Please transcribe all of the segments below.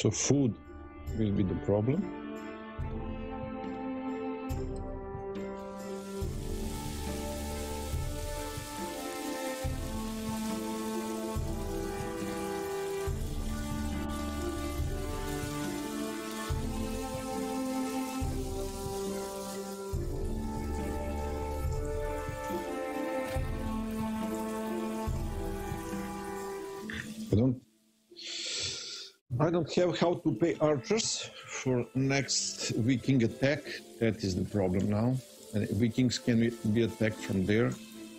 So food will be the problem. I don't have how to pay archers for next Viking attack. That is the problem now. And Vikings can be attacked from there.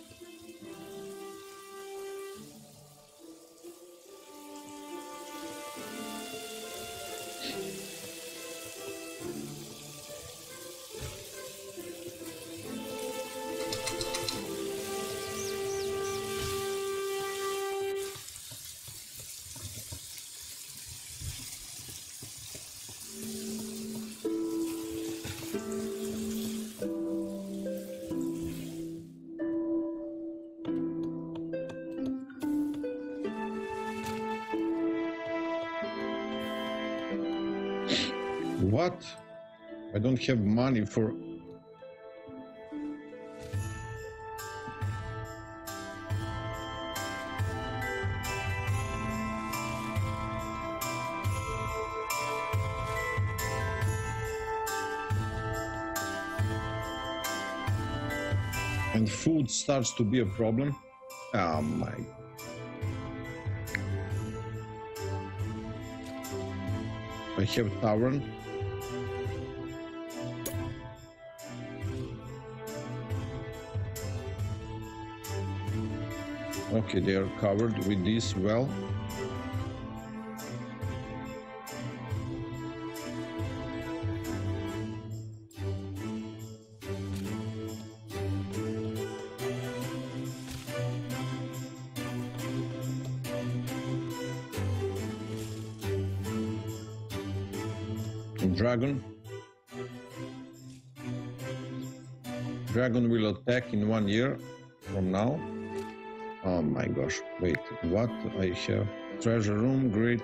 What? I don't have money for... And food starts to be a problem. Oh my... I have tavern. Okay, they are covered with this well. Dragon will attack in 1 year from now. Oh my gosh, wait, what? I have treasure room, great.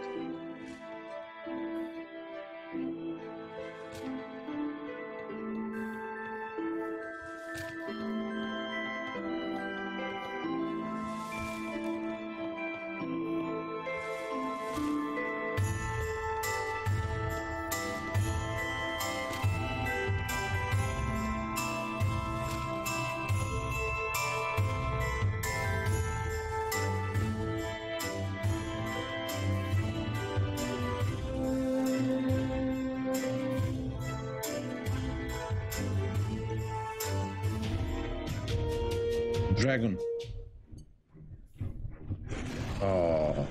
Dragon. Oh.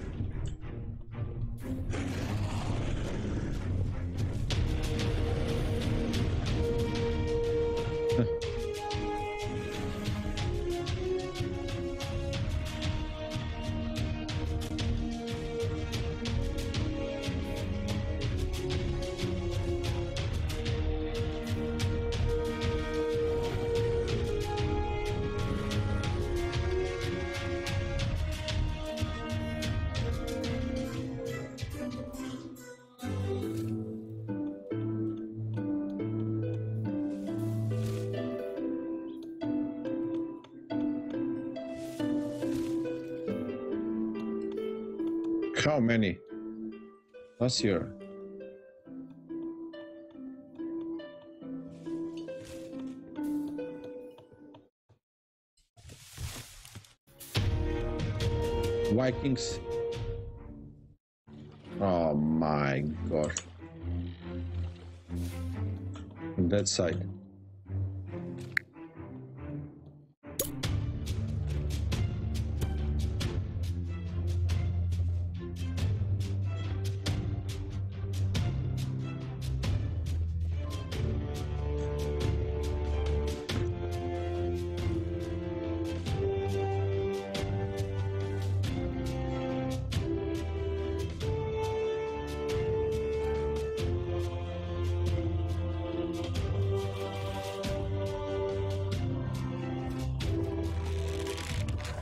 How many? Last year. Vikings. Oh my gosh. On that side.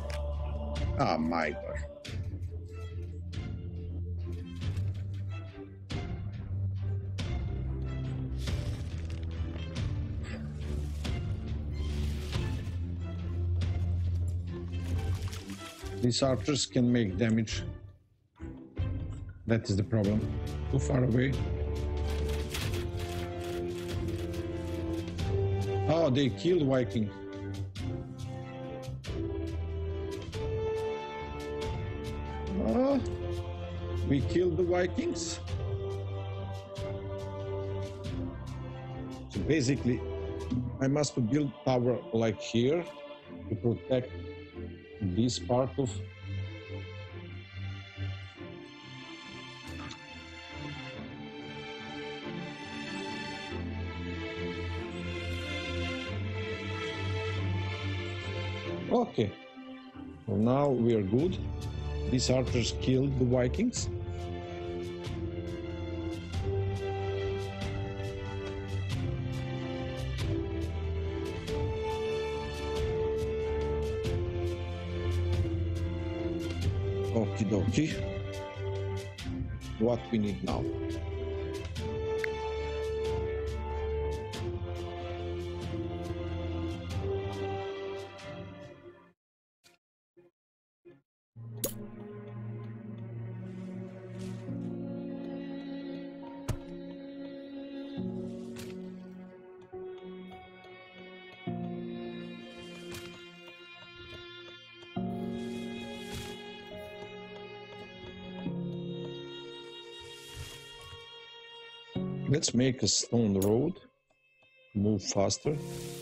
Oh my gosh. These archers can make damage. That is the problem. Too far away. Oh, they killed Viking. Oh, we killed the Vikings. So basically, I must build tower like here to protect this part of. Okay, well, now we are good. These archers killed the Vikings. Okie dokie. What we need now? Let's make a stone road, move faster.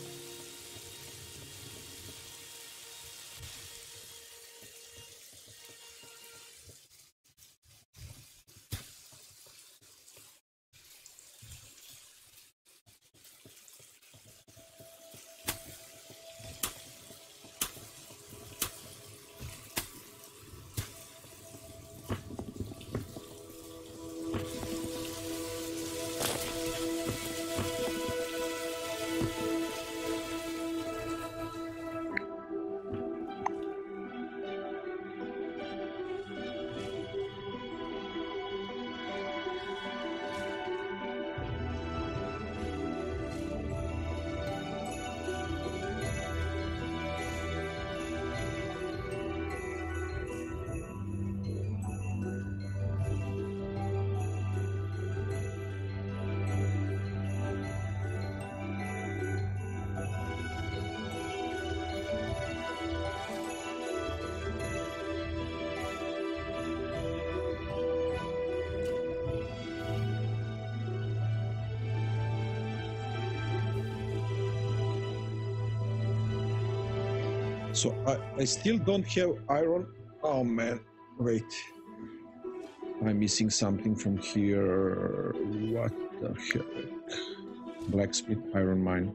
So I still don't have iron. Oh man, wait. I'm missing something from here. What the heck? Blacksmith iron mine.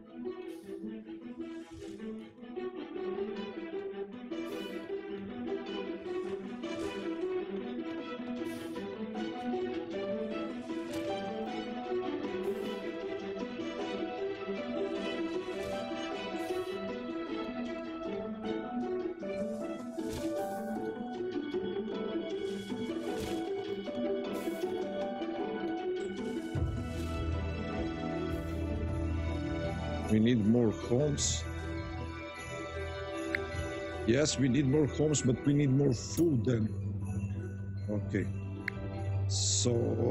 We need more homes. Yes, we need more homes, but we need more food then. Okay. So...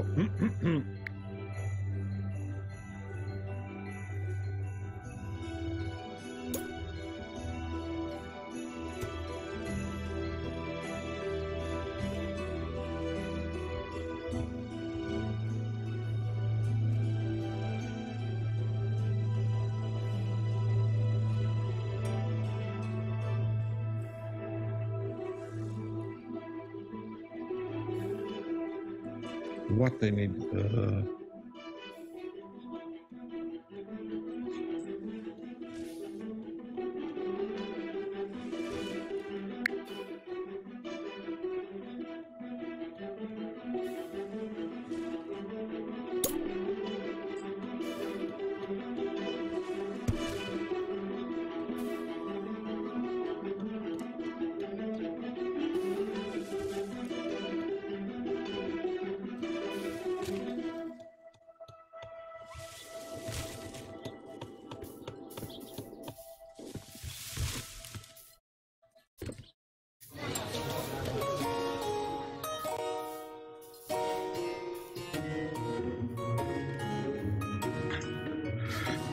what I need?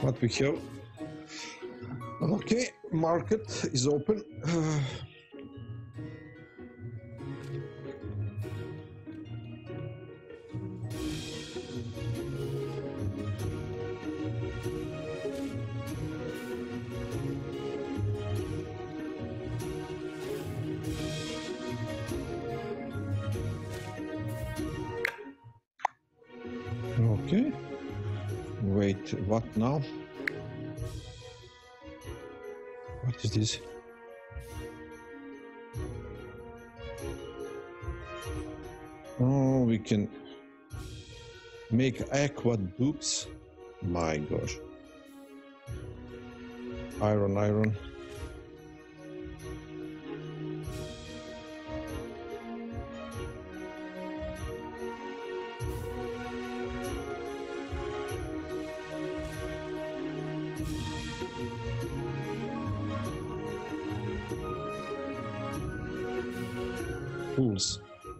what we have. Okay, market is open. Okay. Wait, what now? What is this? Oh, we can make aqueducts. My gosh. Iron, iron. Tools.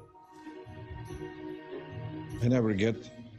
I never get.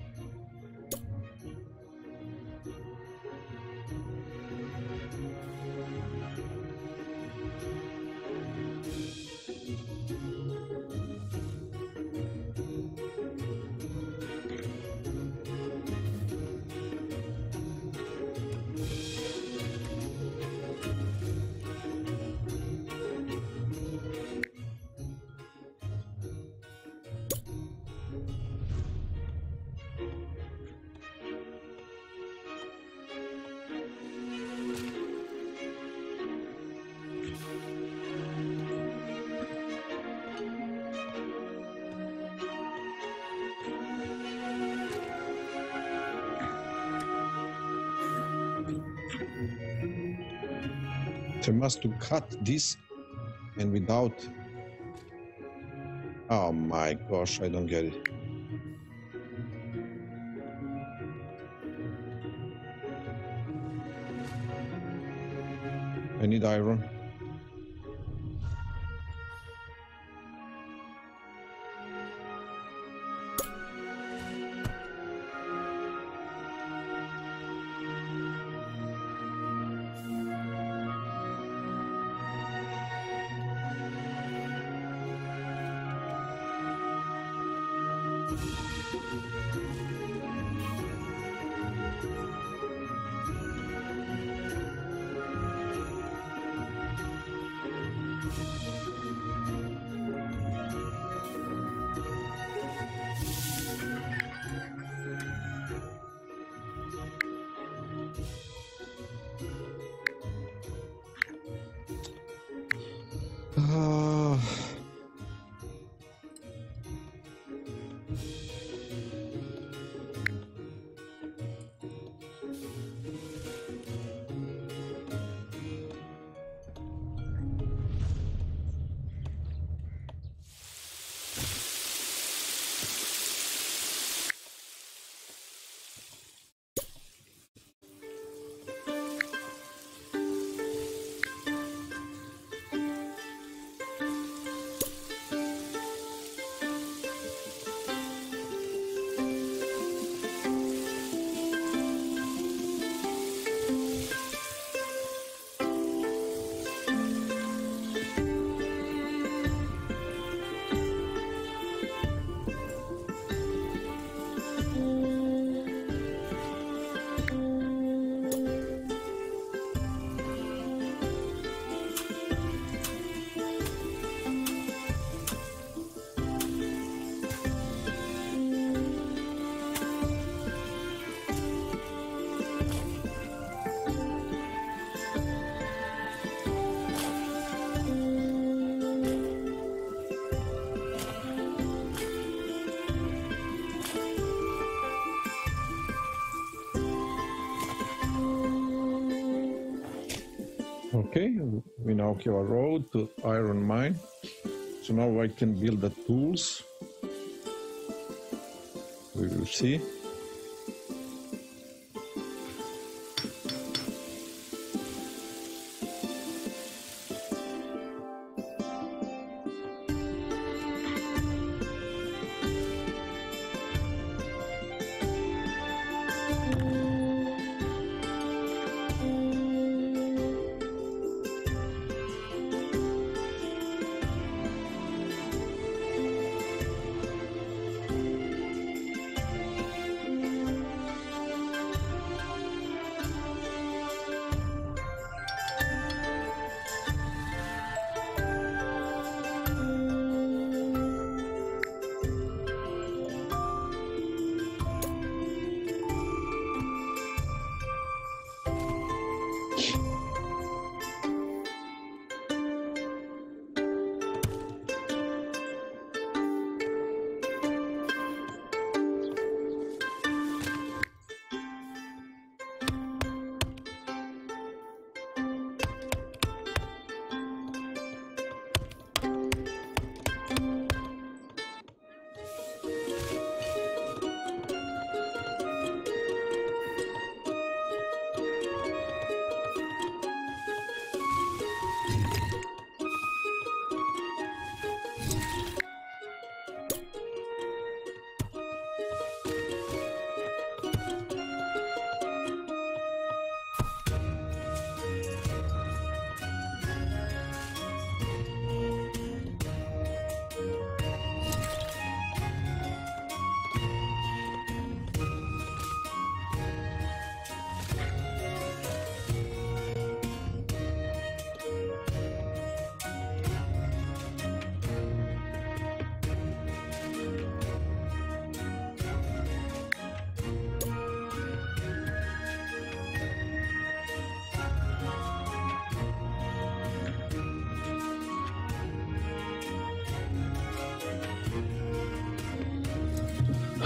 So I must to cut this and without. Oh my gosh, I don't get it. I need iron. Okay, we now have a road to iron mine. So now I can build the tools. We will see.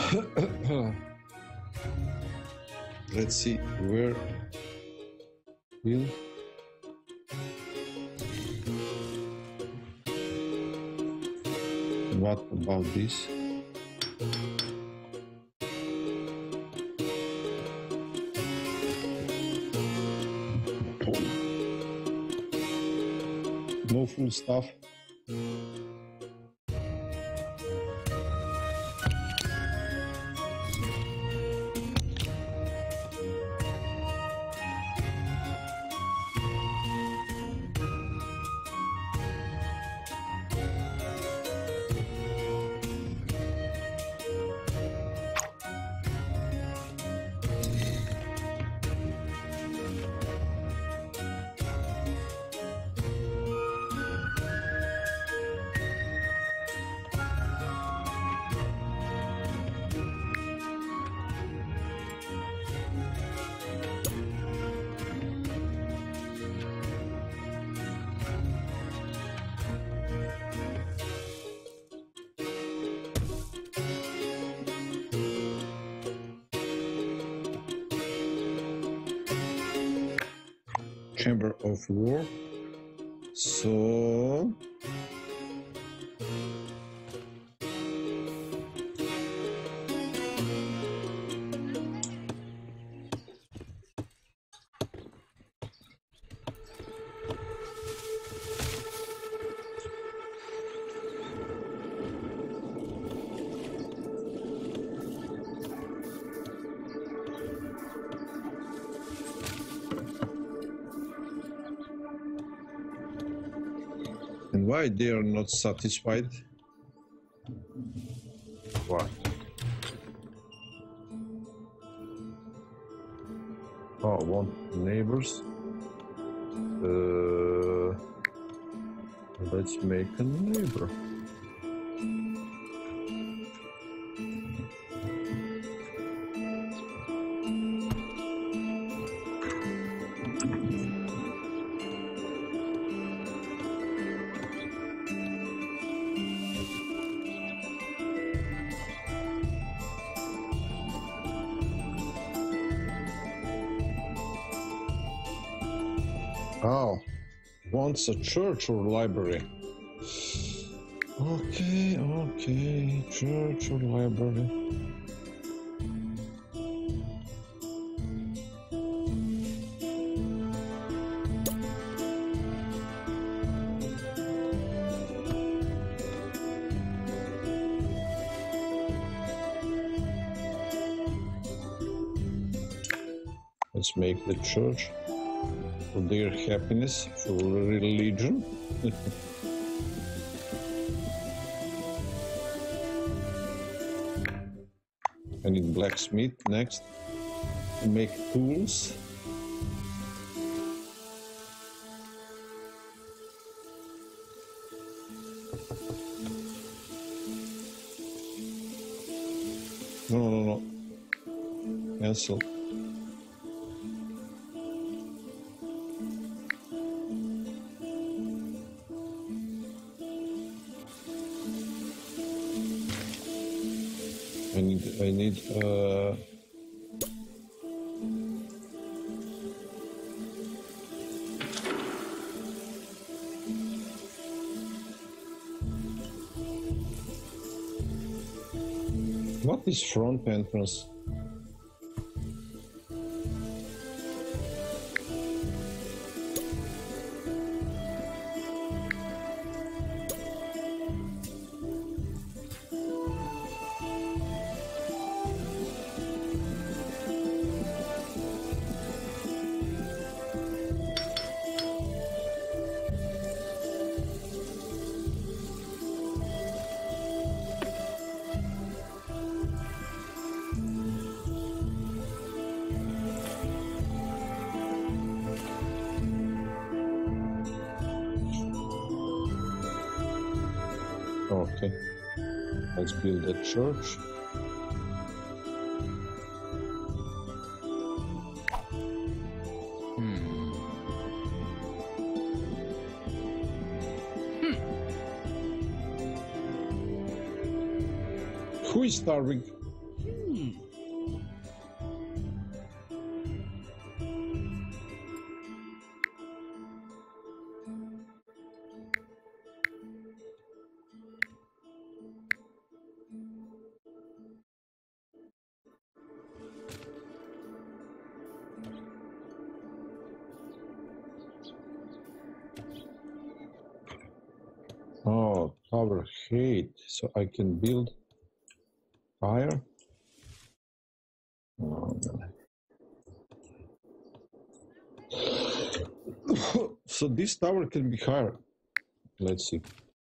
Let's see where will what about this? No full stuff. Chamber of War. So and why they are not satisfied? What? Oh, want neighbors? Let's make a neighbor. Oh, wants a church or library. Okay, church or library. Let's make the church for their happiness, for religion. I need blacksmith next to make tools. No. Cancel. I need what is front entrance? Okay, let's build a church. Who is starving? tower height, so I can build higher. Oh, no. So this tower can be higher. Let's see.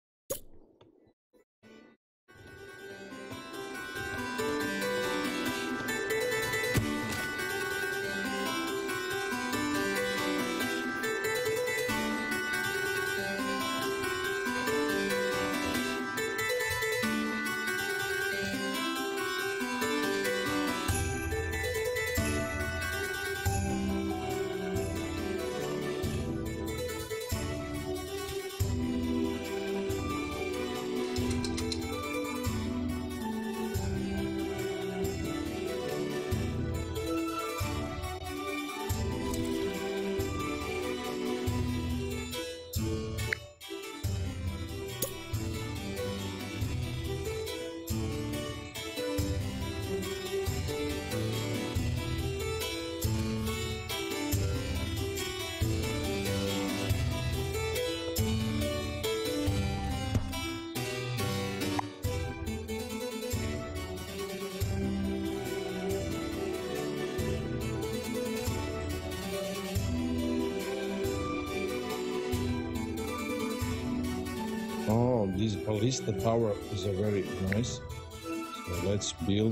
Oh, this ballista tower is a very nice. So let's build.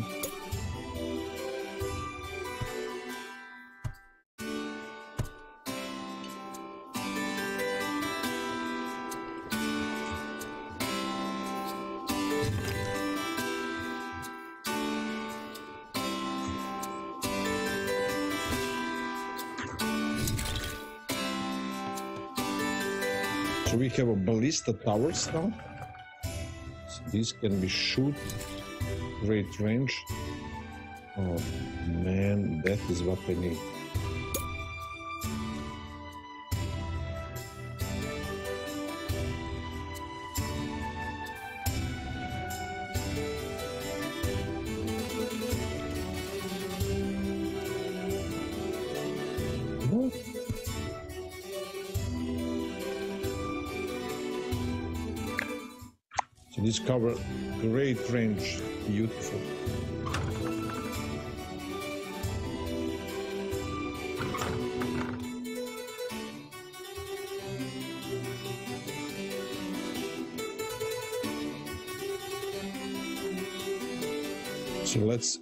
So we have a ballista towers now. So this can be shoot, great range. Oh man, that is what I need. What? So this cover, great range, beautiful. So let's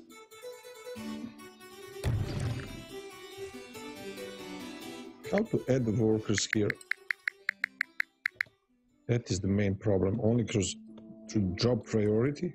how to add the workers here. That is the main problem, only because to job priority.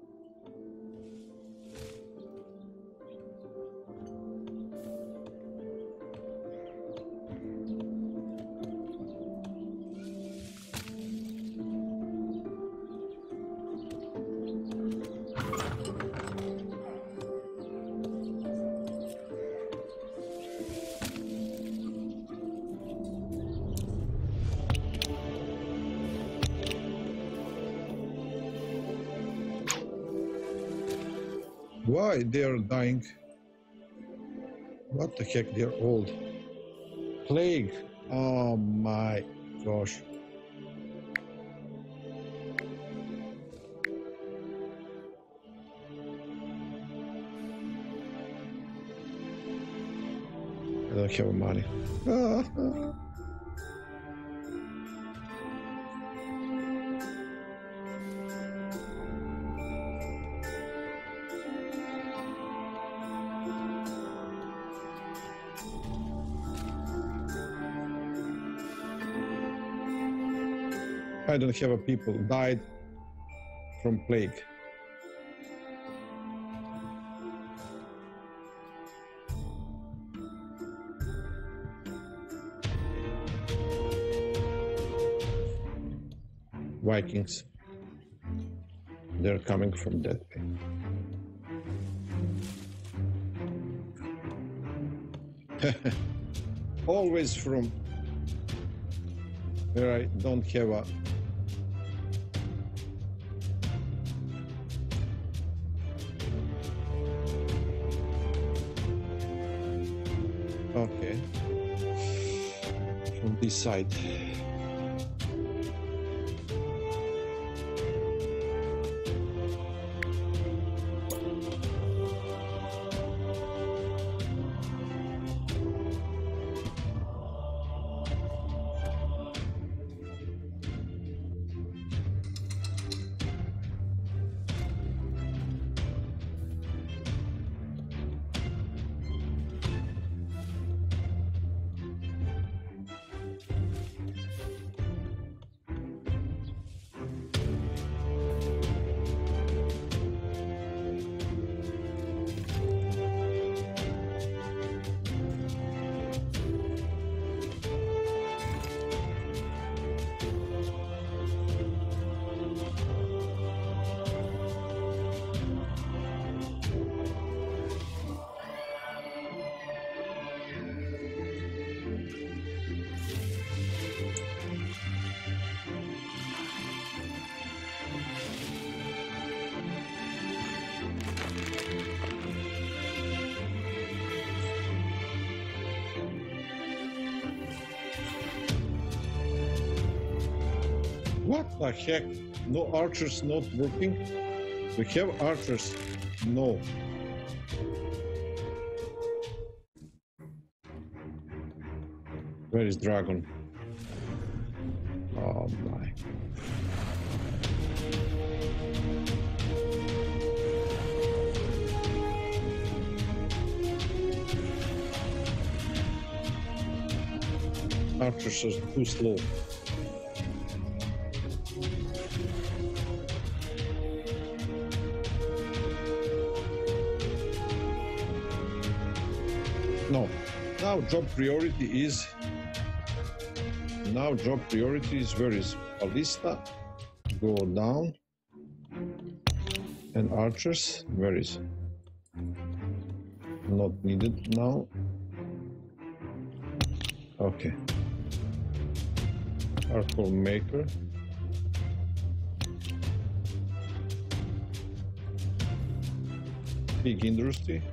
Why they are dying? What the heck, they're old. Plague. Oh my gosh. I don't have money. I don't have a people died from plague. Vikings. They're coming from that way. Always from where I don't have a okay from this side. What the heck? No archers not working? We have archers. No. Where is dragon? Oh my. Archers are too slow. No. Now job priority is where is ballista? Go down. And archers, where is? Not needed now. Okay. Charcoal maker. Big industry.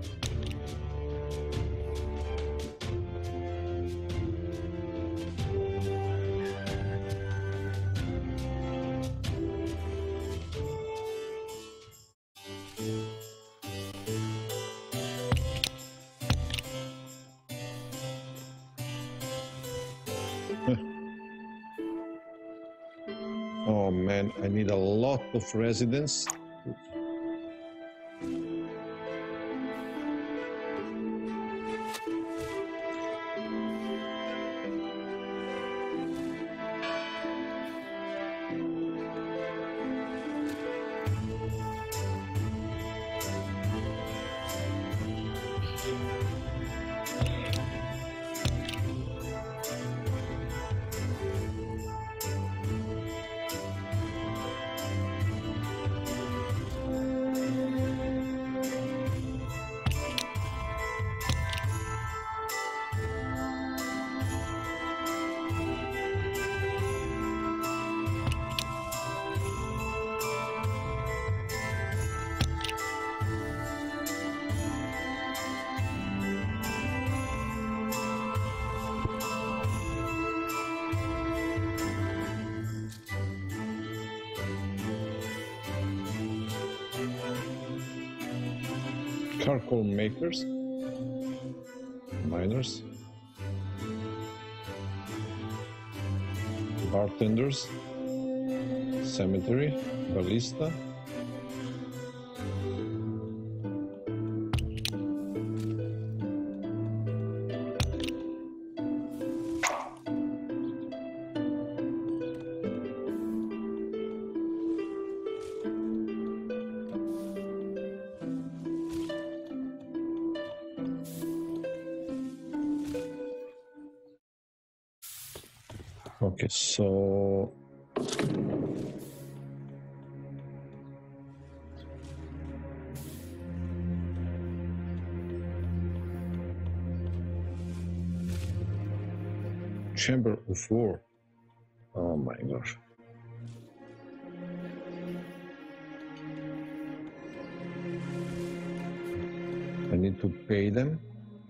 Oh man, I need a lot of residents. Charcoal makers, miners, bartenders, cemetery, ballista. Okay, so Chamber of War. Oh my gosh. I need to pay them.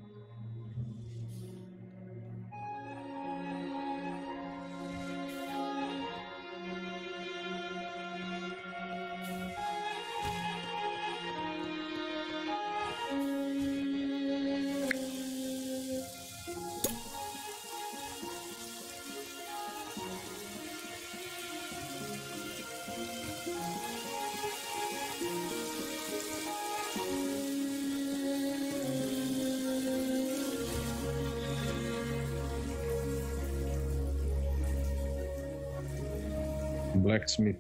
Blacksmith.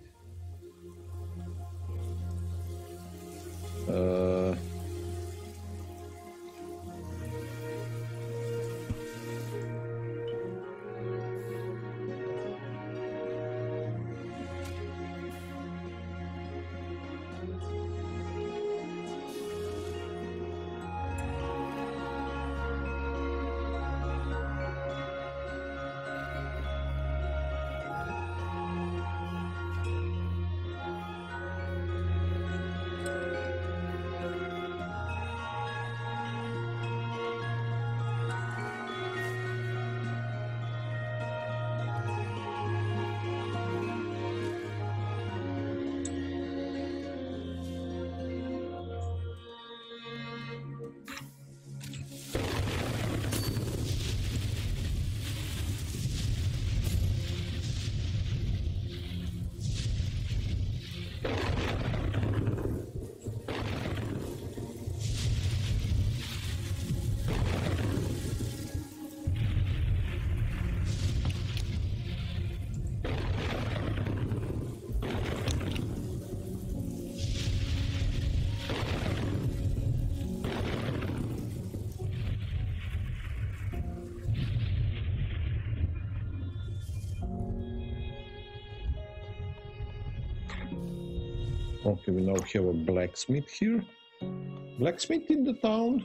Okay, we now have a blacksmith here. Blacksmith in the town.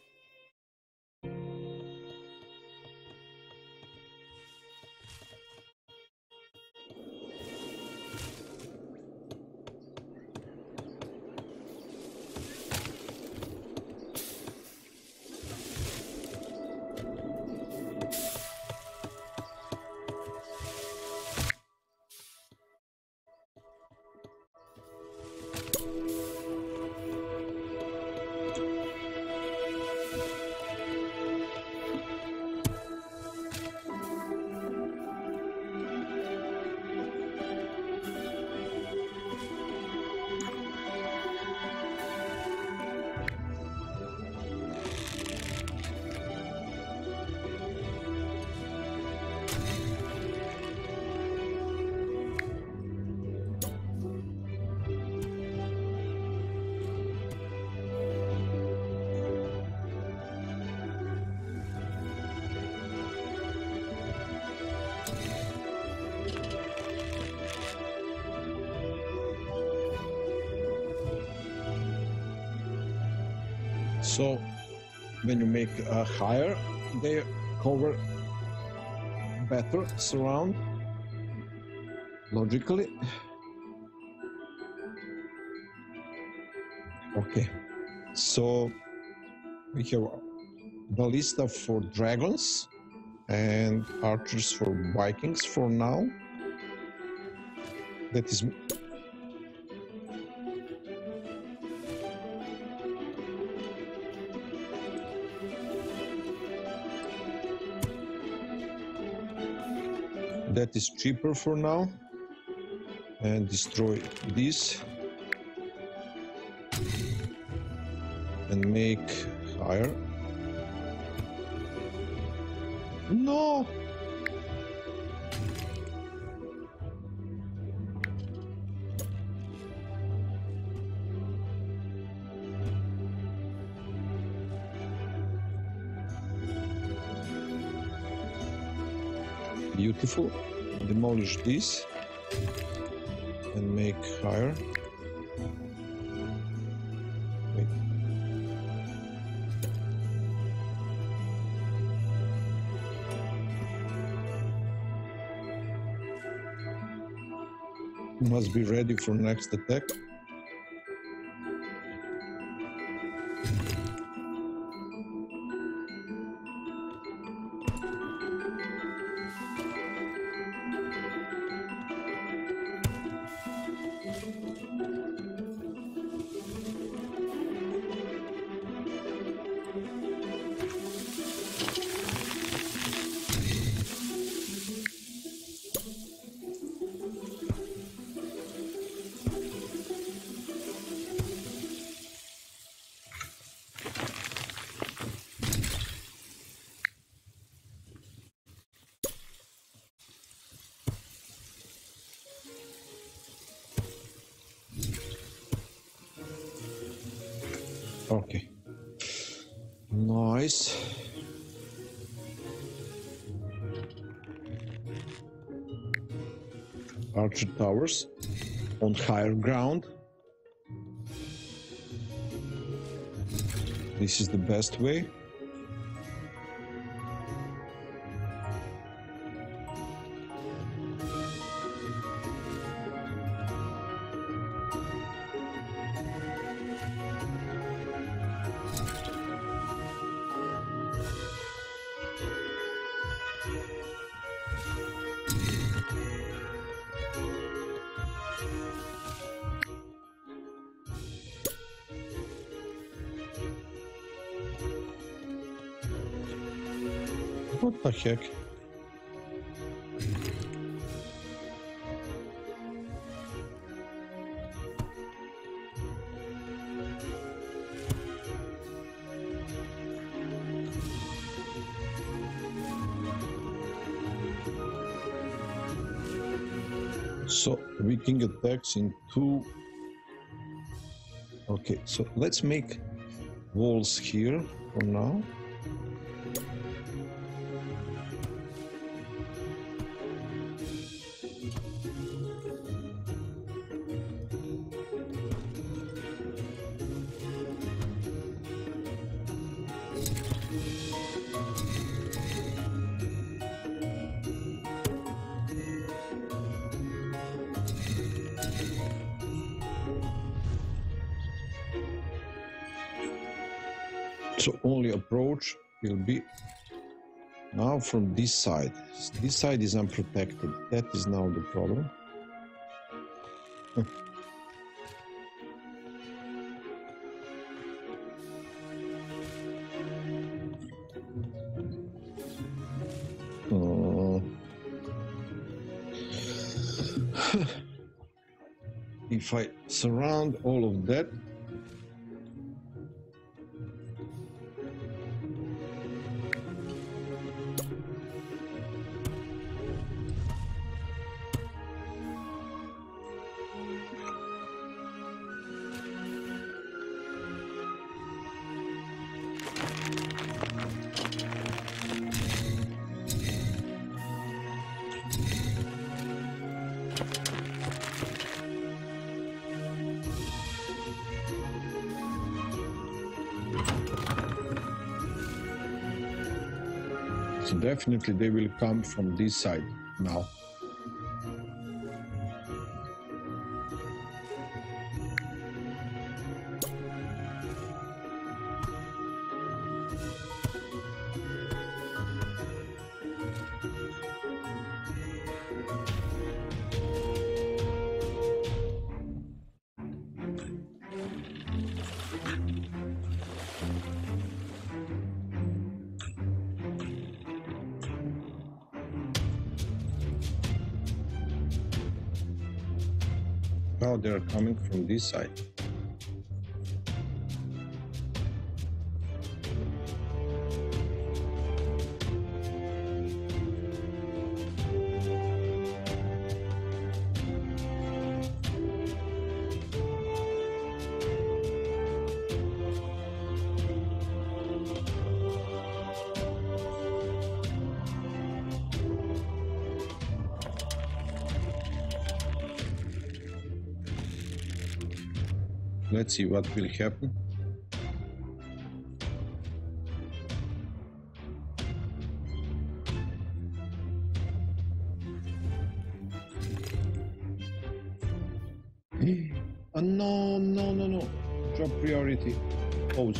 So when you make a higher, they cover better surround logically. Okay, so we have the list of for dragons and archers for Vikings for now. That is cheaper for now, and destroy this and make higher. No! Beautiful. Demolish this and make higher. Wait. Must be ready for next attack. Okay. Nice. Archer towers on higher ground. This is the best way. What the heck? So Viking attacks in 2. Okay, so let's make walls here for now. So only approach will be now from this side. This side is unprotected. That is now the problem. If I surround all of that, so definitely they will come from this side now. Now they're coming from this side. Let's see what will happen. No. Drop priority. Pause.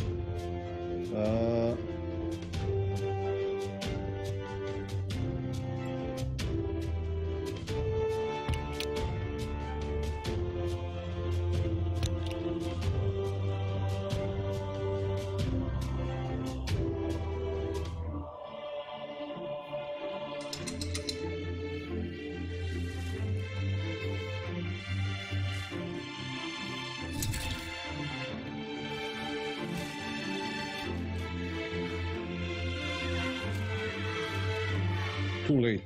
Too late.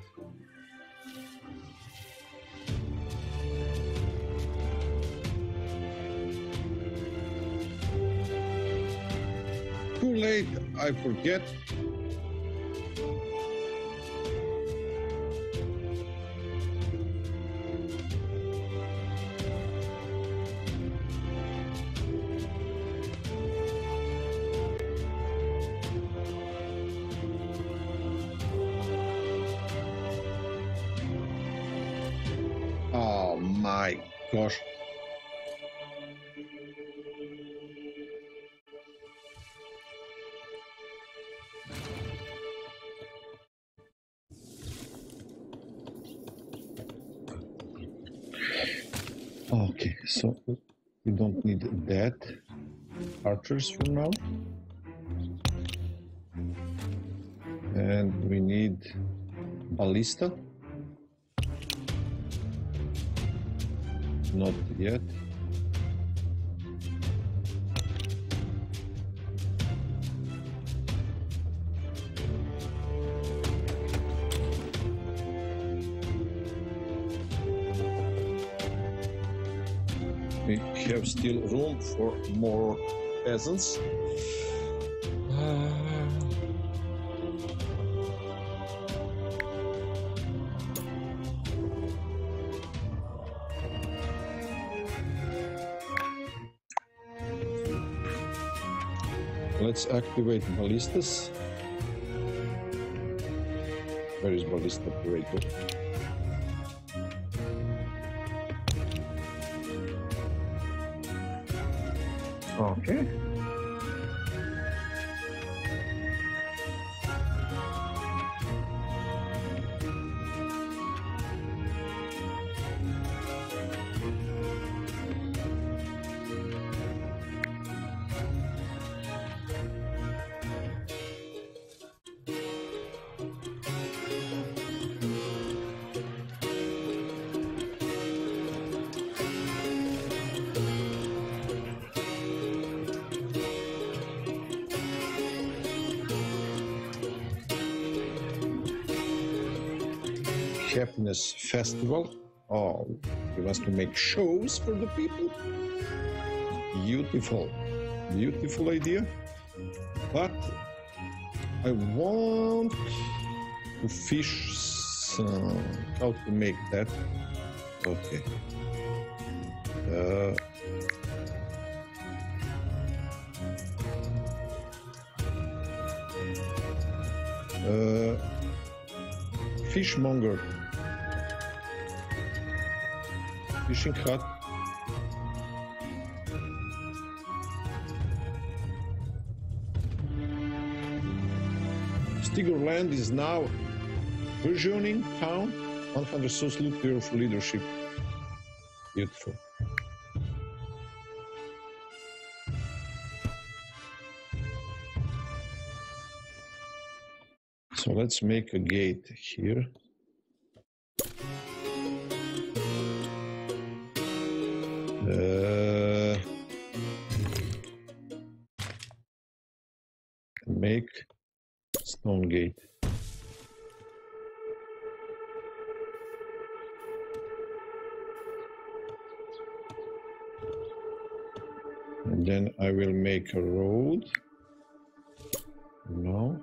Too late, I forget. Oh my gosh. Okay, so we don't need that archers for now. And we need ballista. Not yet. We have still room for more peasants. Let's activate ballistas. Where is ballista operator? Okay. happiness festival. Oh, he wants to make shows for the people. Beautiful, beautiful idea. But I want to fish some. How to make that? Okay. Fishmonger. Fishing hut. Stigerland is now burgeoning town. 100 social clear for leadership. Beautiful. So let's make a gate here. Make stone gate. And then I will make a road. No.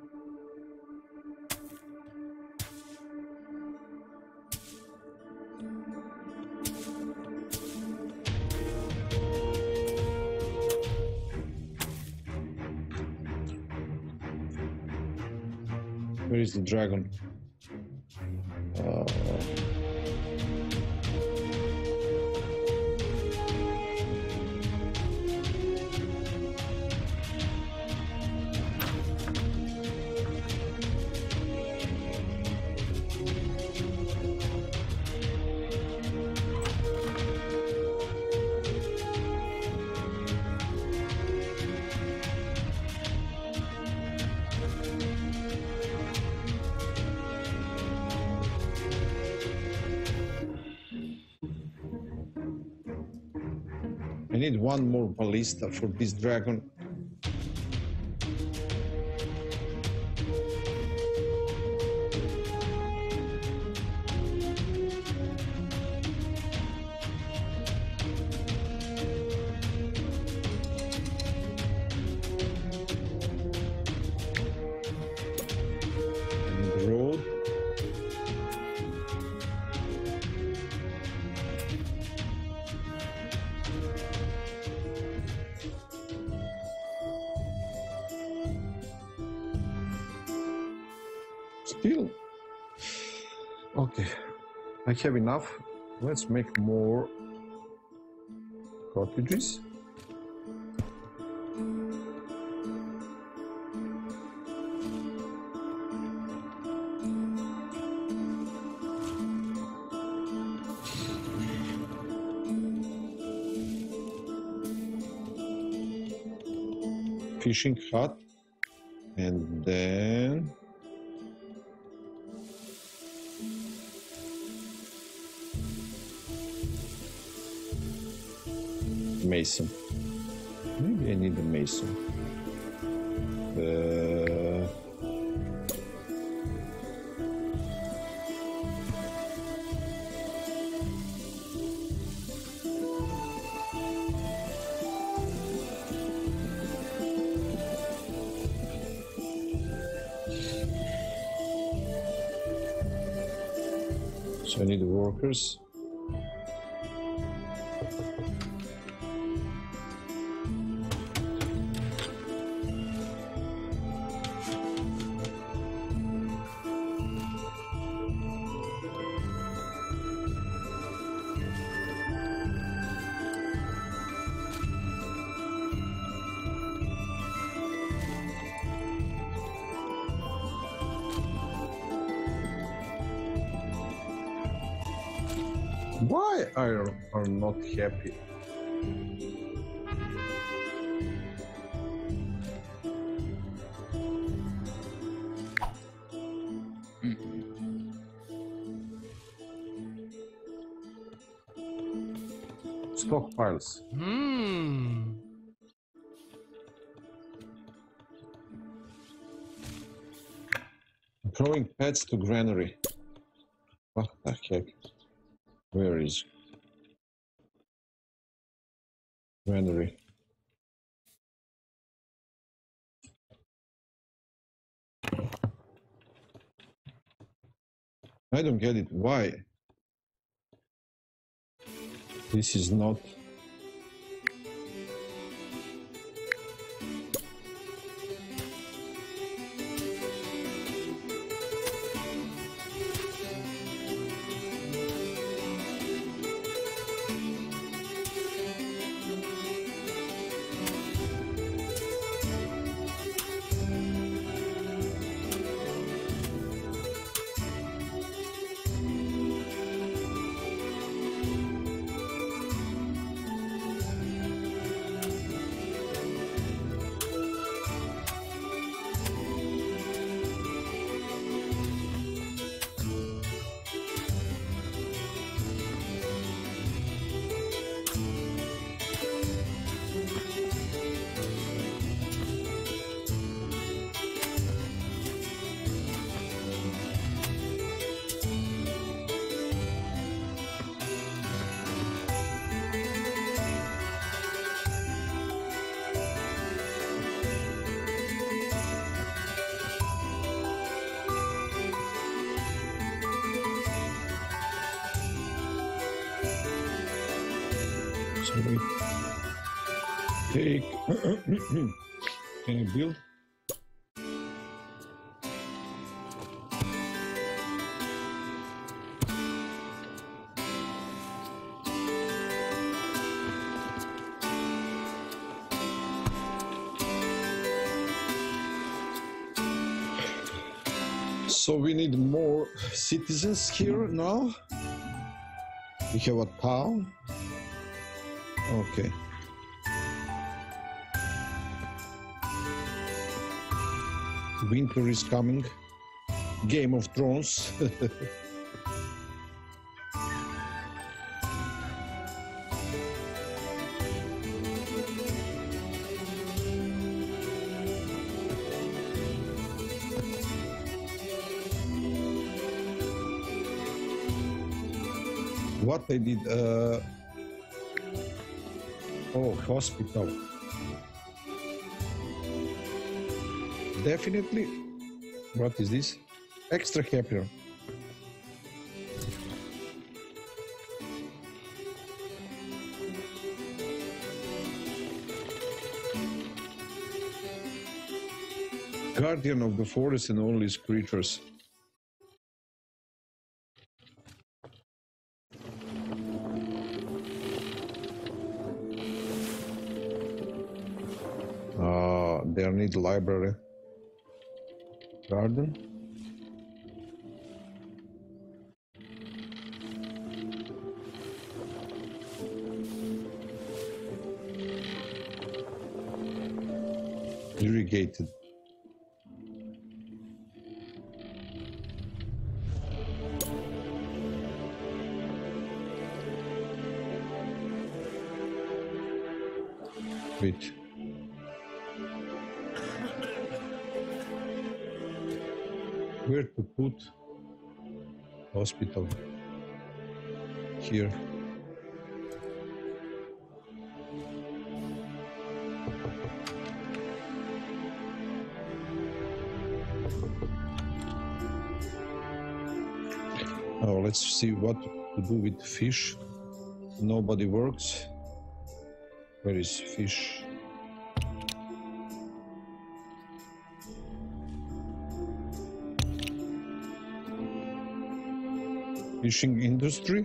Where is the dragon? I need one more ballista for this dragon. And the road. Still, okay, I have enough. Let's make more cottages. Fishing hut, and then mason. Maybe I need a mason. So I need workers. Why are not happy? Stockpiles. Throwing pets to granary. What the heck? Where is Granary? I don't get it. Why? This is not. Sorry. Take. Can you build? So we need more citizens here now. We have a town. Okay. Winter is coming. Game of Thrones. What I did? Oh, hospital. Definitely. What is this? Extra happier. Guardian of the forest and all its creatures. There need library. Garden. Irrigated. Wait. Where to put hospital? Here. Oh, let's see what to do with fish. Nobody works. Where is fish? Fishing industry.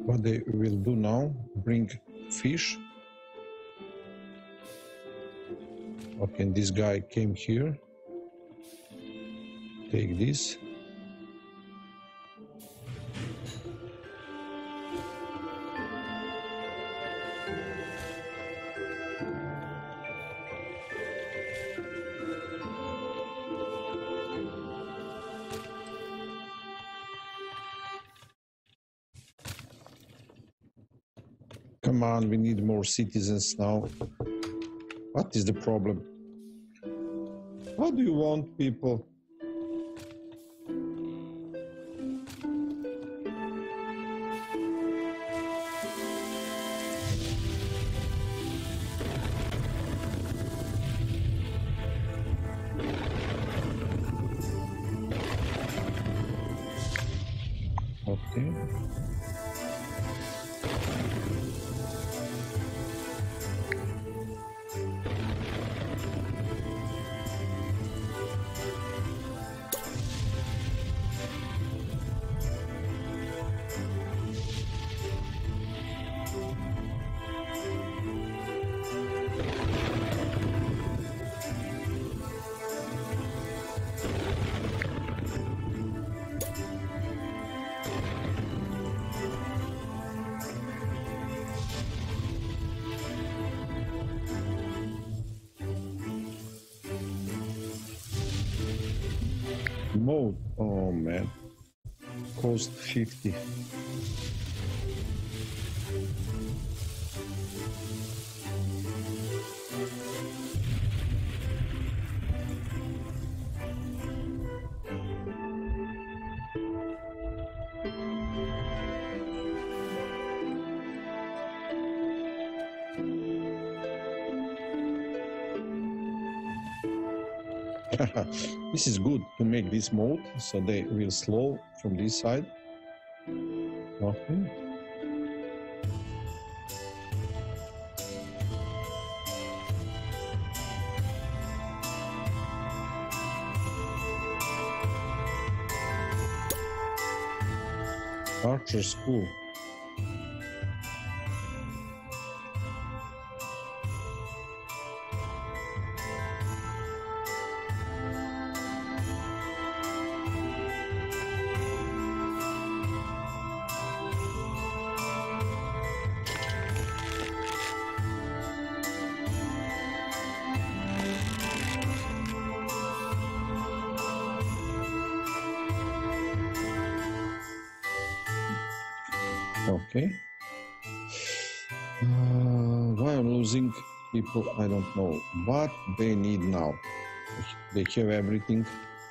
What they will do now, bring fish. Okay, this guy came here. Take this. Come on, we need more citizens now. What is the problem? What do you want, people? Okay. Mode. Oh man. Cost 50. This is good to make this mode, so they will slow from this side. Okay. Archer school. Okay. Why I'm losing people, I don't know. What they need now? They have everything.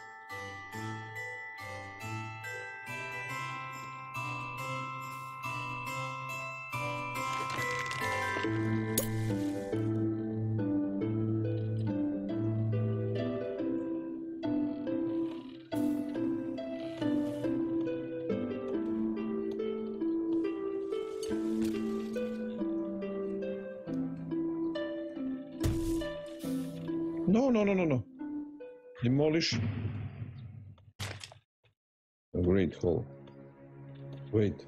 No. Demolish. A great hole. Wait.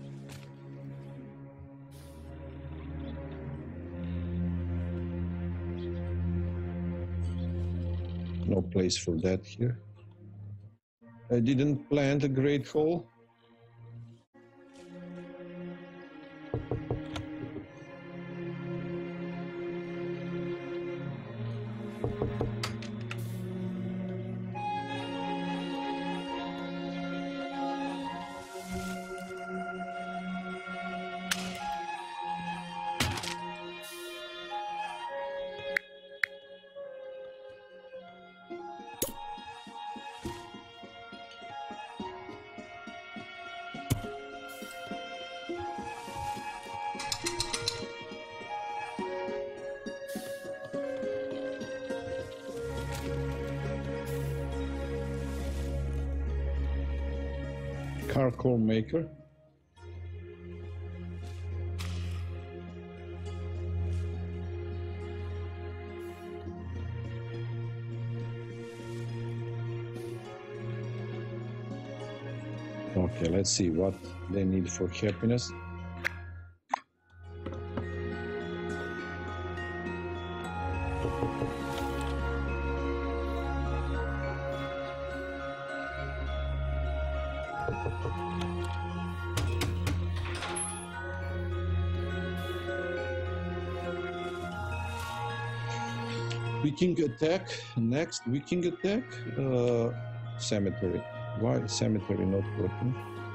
No place for that here. I didn't plant a great hole. Charcoal maker. Okay, let's see what they need for happiness. Viking attack. Next Viking attack. Cemetery. Why cemetery not working?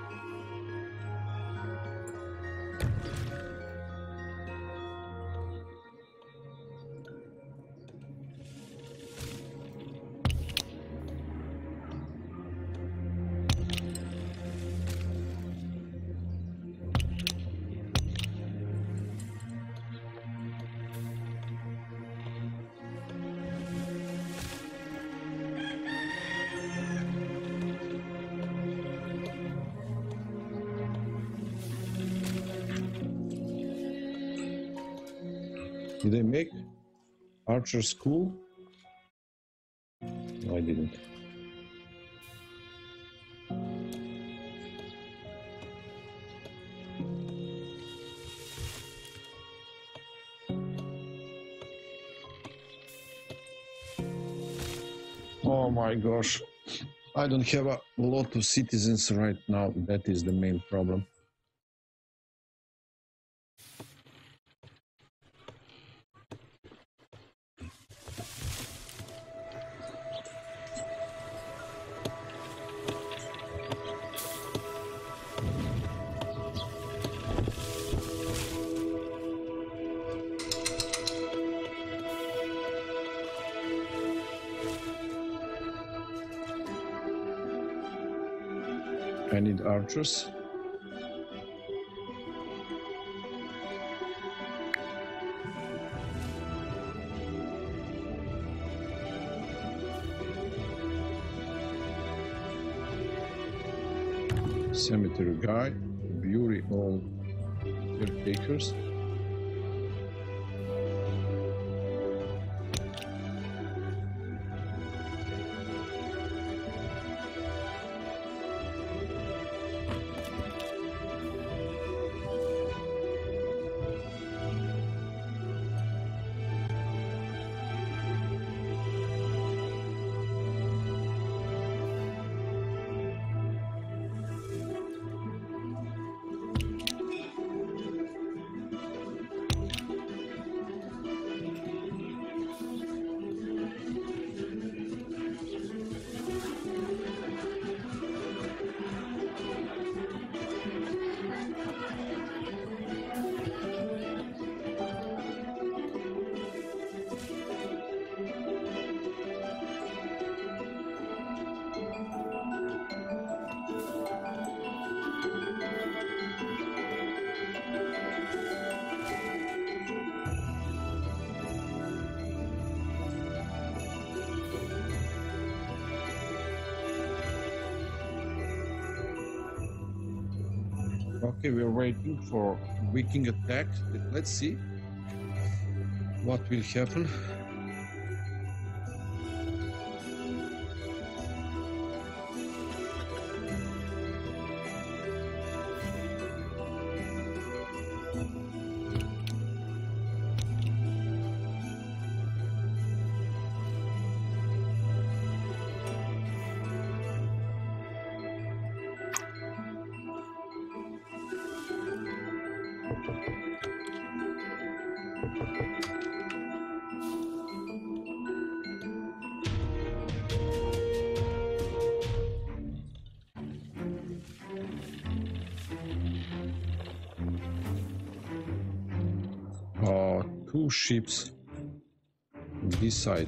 Did they make Archer School? No, I didn't. Oh my gosh. I don't have a lot of citizens right now. That is the main problem. I need archers. Cemetery guy, bury all caretakers. Okay, we're waiting for Viking attack. Let's see what will happen. Two ships on this side.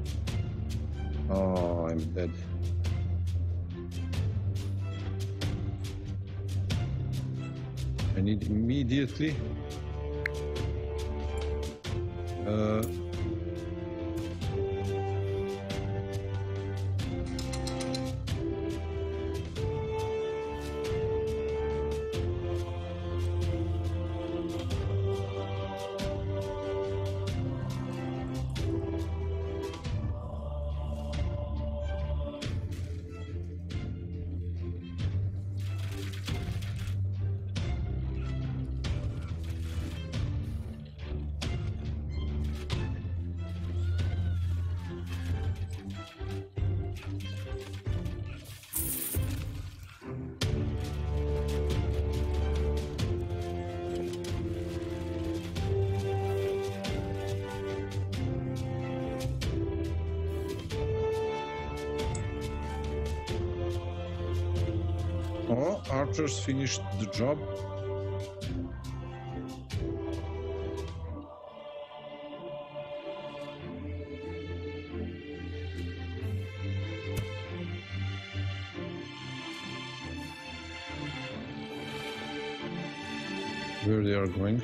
Oh, I'm dead. I need immediately Oh, archers finished the job. Where they are going?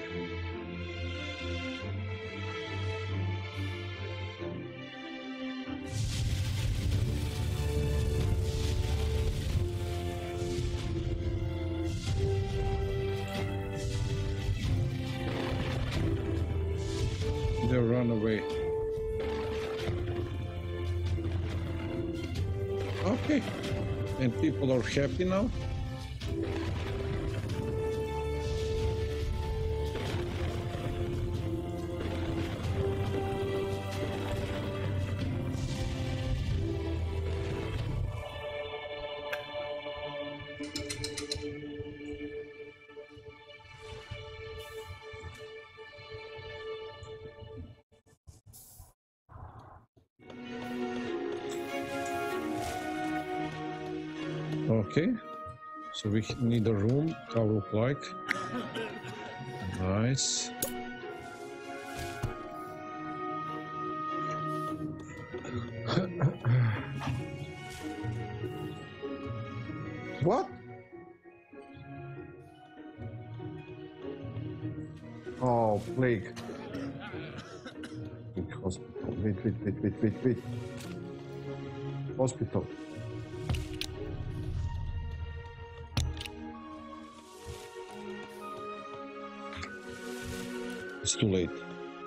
They run away. Okay. And people are happy now? Okay, so we need a room. How look like? Nice. What? Oh, plague. Hospital. Wait. Hospital. It's too late.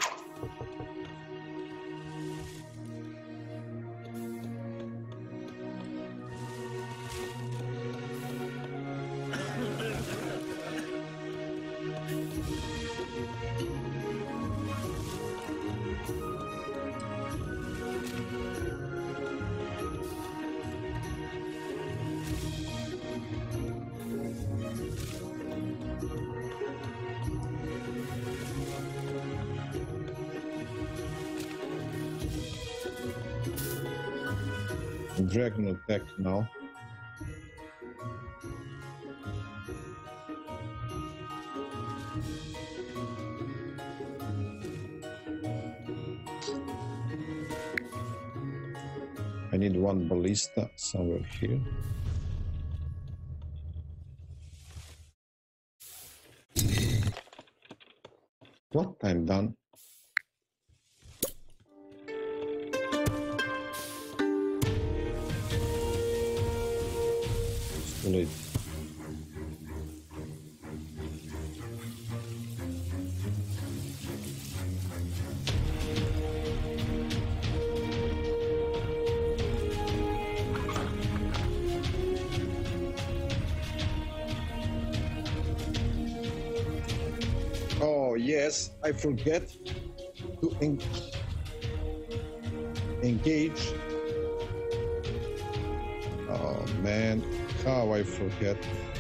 Dragon attack now. I need one ballista somewhere here. What? I'm done. It's too late. Oh yes, I forget to engage. Oh man, how I forget.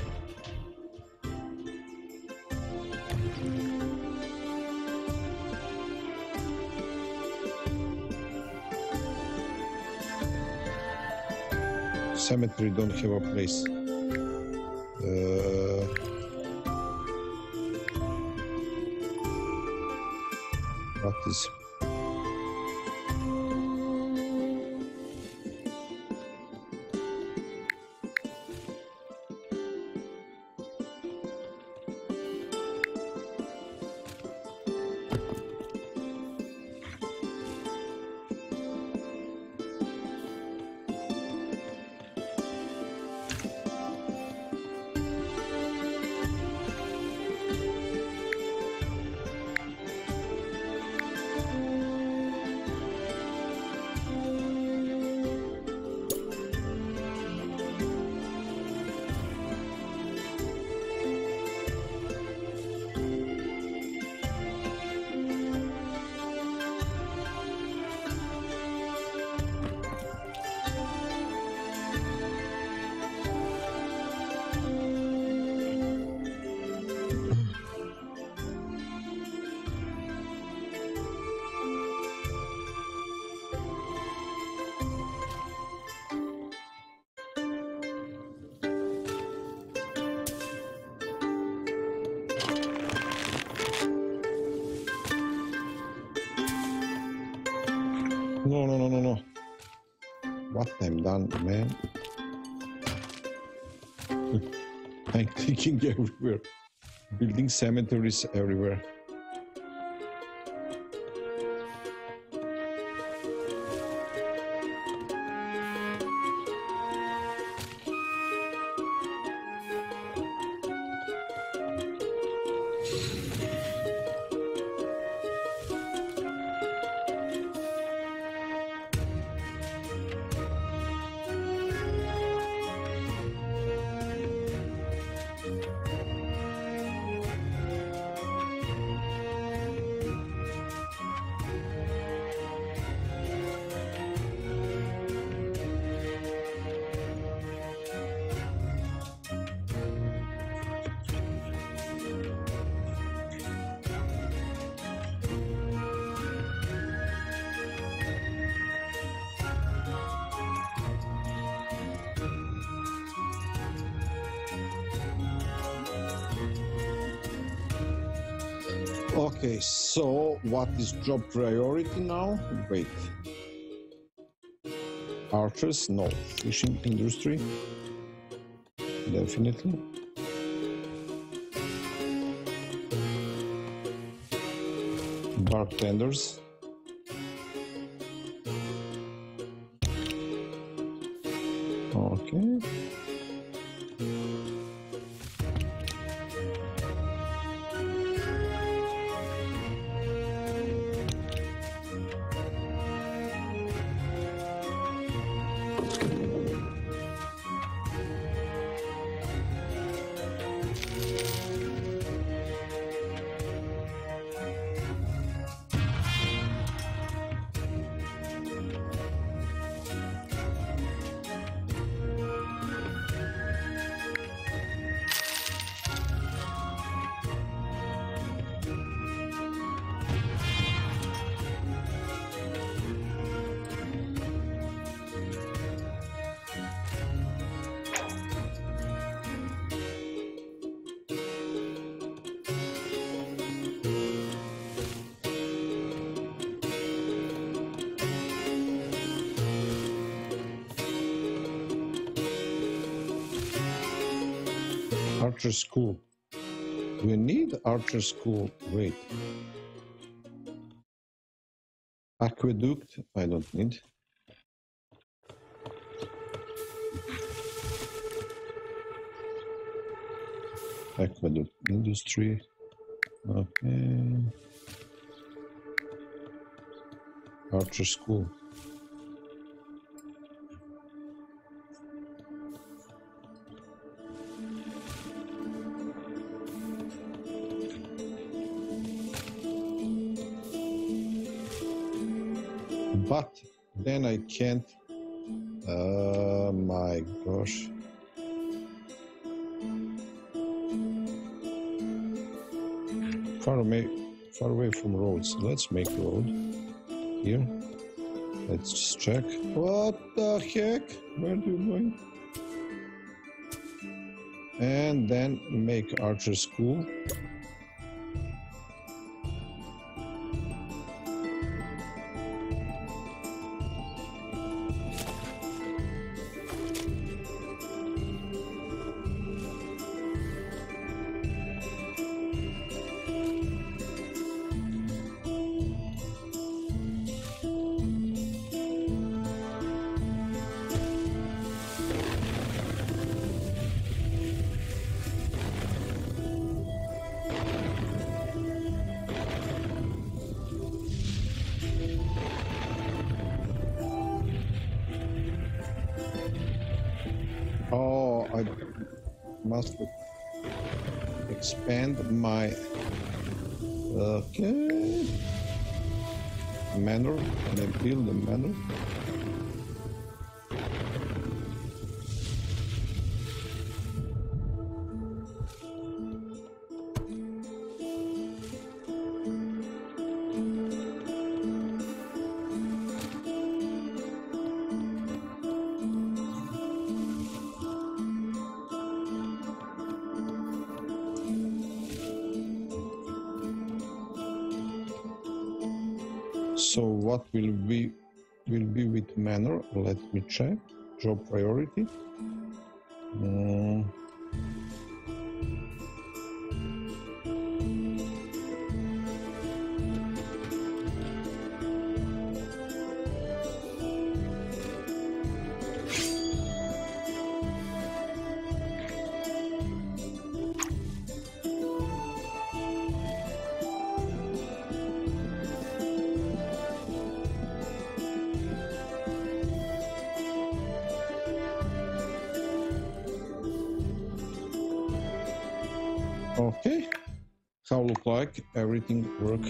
Cemetery don't have a place. What is? what I'm done, man. I'm clicking everywhere. Building cemeteries everywhere. Okay, so what is job priority now? Wait. Archers? No. Fishing industry? Definitely. Bartenders? Okay. Archer school. We need archer school. Wait. Aqueduct. I don't need. Aqueduct industry. Okay. Archer school. But then I can't. My gosh. Far away from roads. Let's make road here. Let's just check. What the heck? Where are you going? And then make archer school. Oh, I must expand my manor. Can I build a manor? So what will we will be with manor. Let me check. Job priority. Okay, how look like everything work?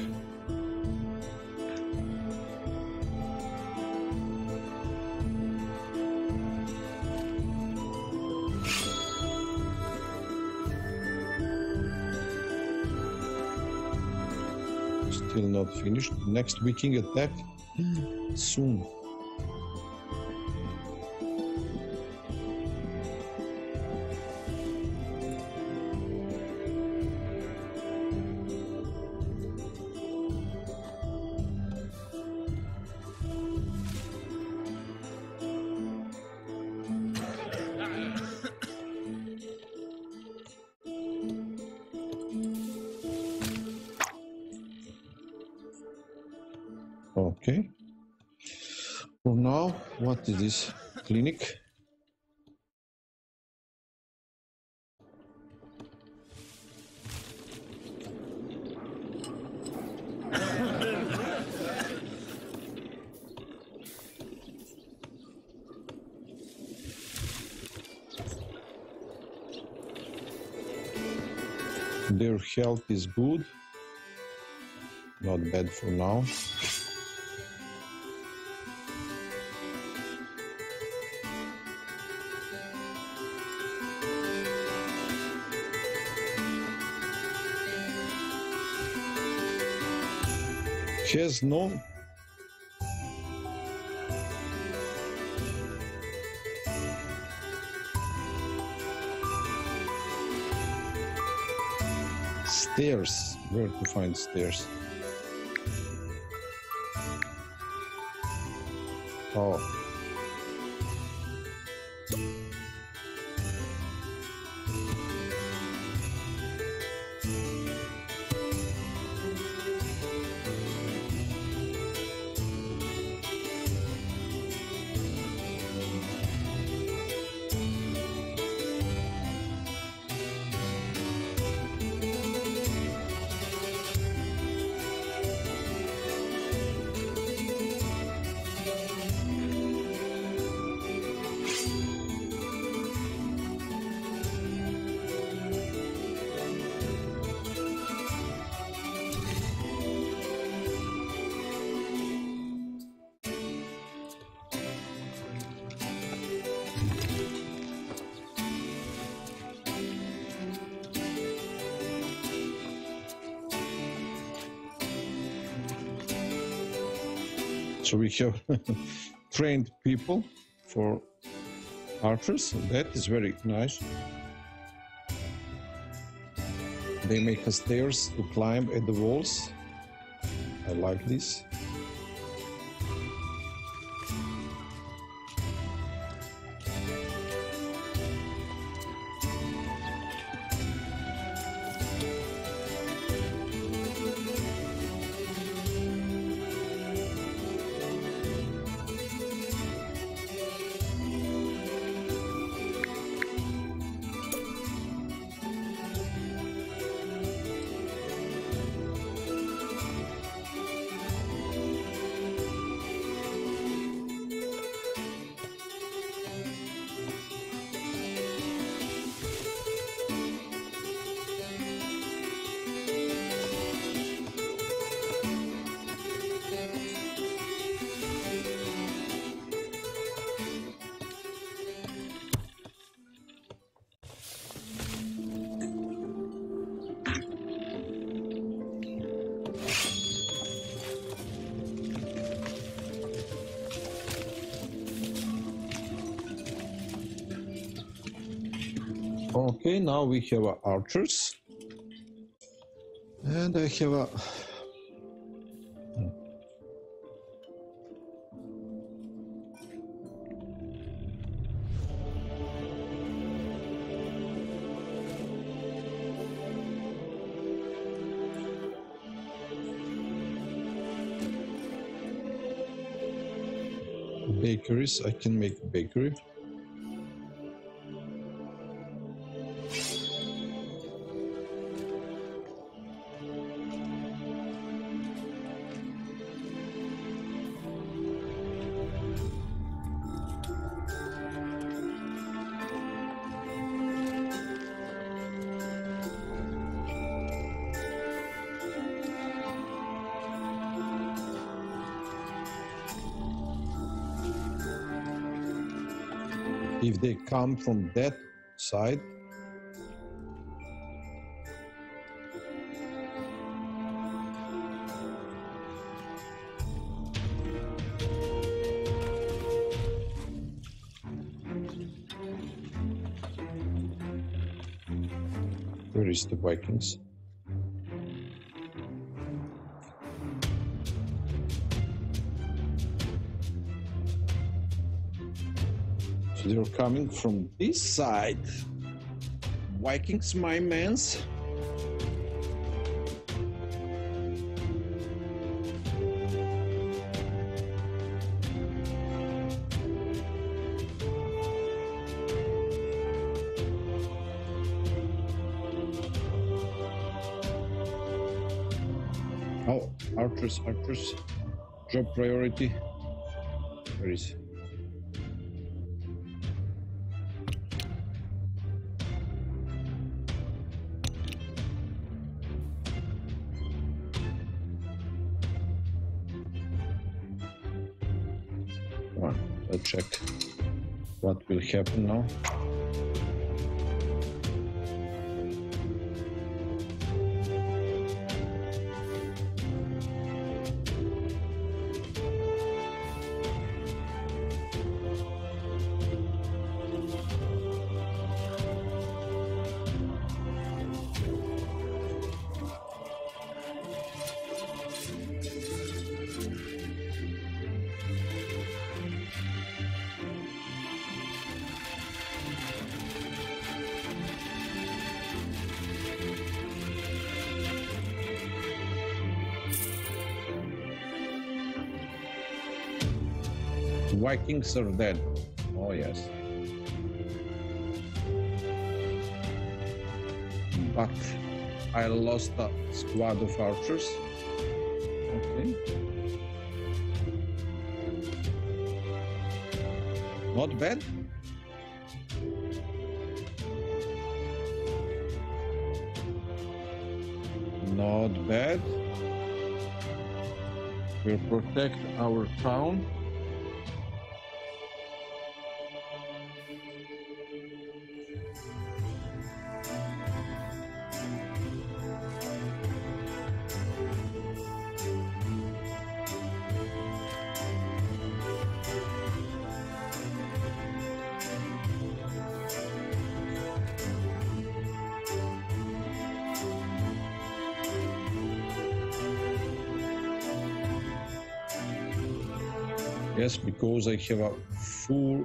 Still not finished. Next Viking attack soon. Okay. For now, what is this clinic? Their health is good. Not bad for now. Has no stairs. Where to find stairs? Oh. So we have trained people for archers. That is very nice. They make us stairs to climb at the walls. I like this. Okay, now we have archers, and I have a bakeries. I can make bakery. If they come from that side, where is the Vikings? So they're coming from this side. Vikings, my mans. Oh, archers. Job priority. Where is it? Let's check what will happen now. Vikings are dead. Oh yes. But I lost a squad of archers. Okay. Not bad. Not bad. We'll protect our town. Yes, because I have a full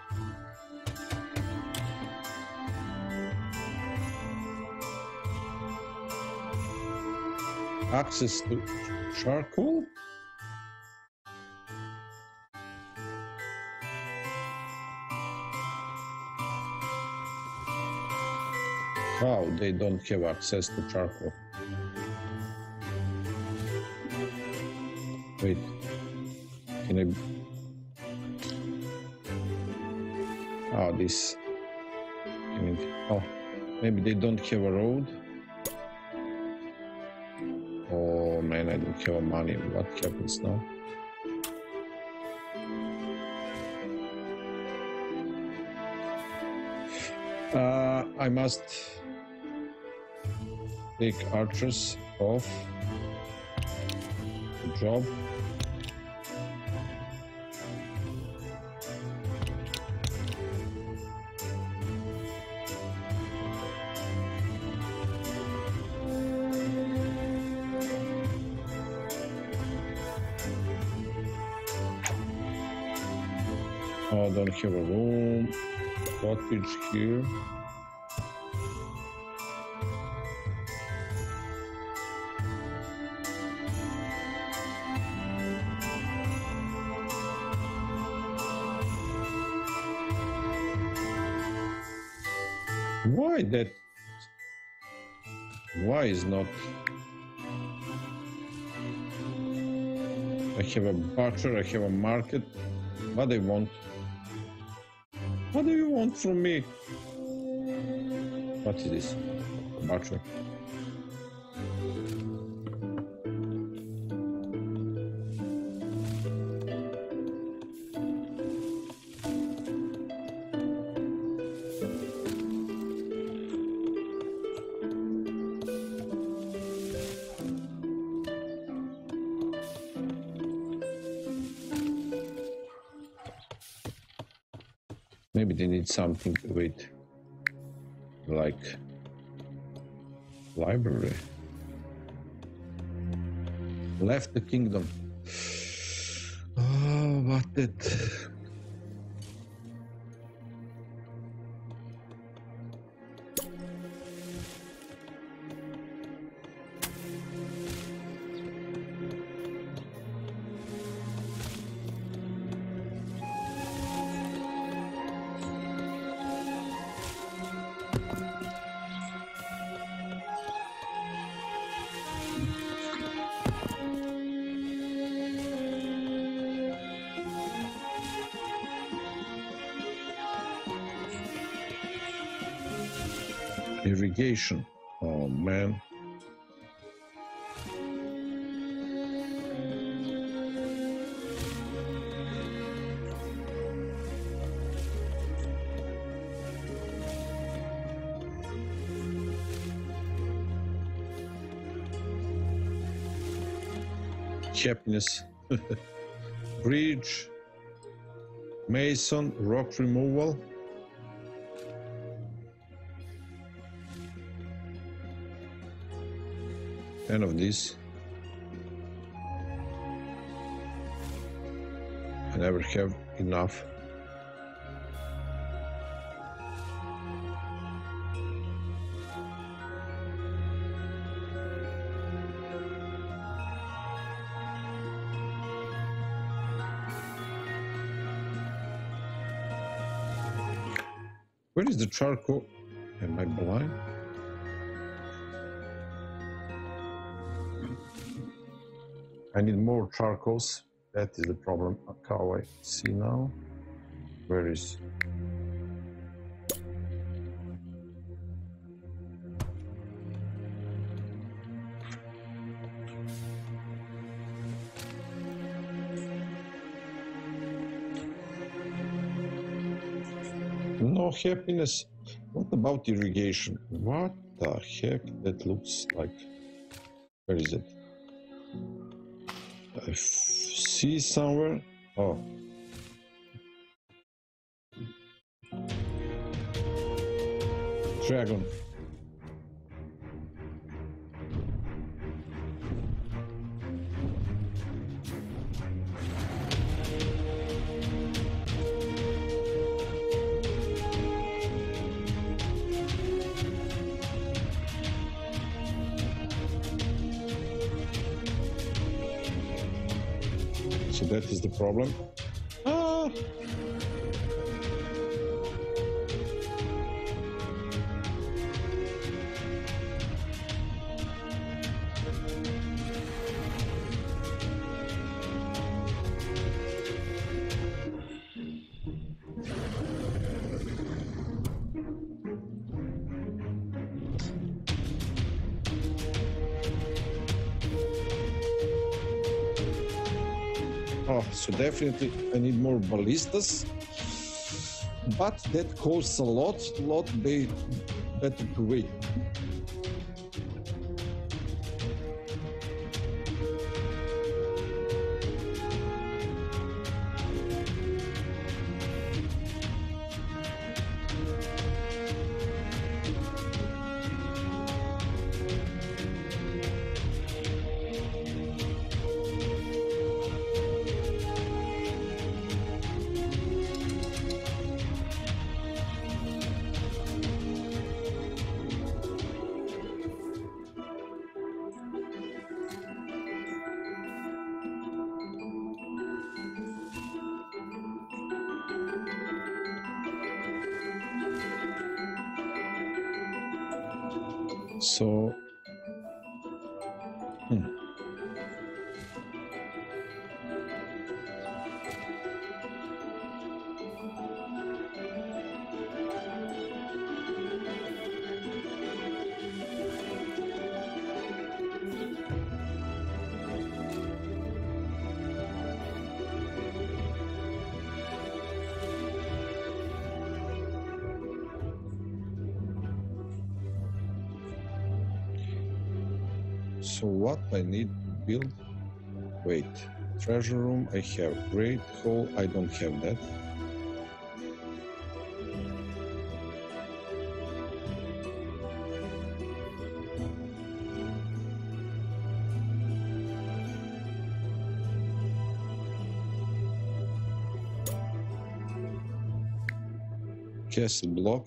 access to charcoal. Wow, they don't have access to charcoal. Wait, can I? Oh, this. Oh, maybe they don't have a road. Oh man, I don't have money. What happens now? I must take archers off the job. I don't have a room. Cottage here. Why that? Why is not? I have a butcher, I have a market. What do they want? What do you want from me? What is this? A butcher. Maybe they need something, wait, like library. Left the kingdom. Oh, what that? Irrigation. Oh man. Happiness. Bridge. Mason. Rock removal. Ten of this. I never have enough. Where is the charcoal? Am I blind? I need more charcoals. That is the problem. How I see now? Where is? No happiness. What about irrigation? What the heck? That looks like. Where is it? I see somewhere. Oh. Dragon. So that is the problem. Ah. Oh, so definitely I need more ballistas, but that costs a lot better to wait. So, so what I need to build? Wait, treasure room I have, great hall I don't have that. Castle block.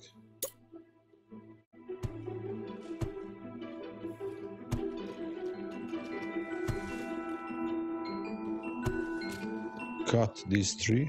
Cut these three.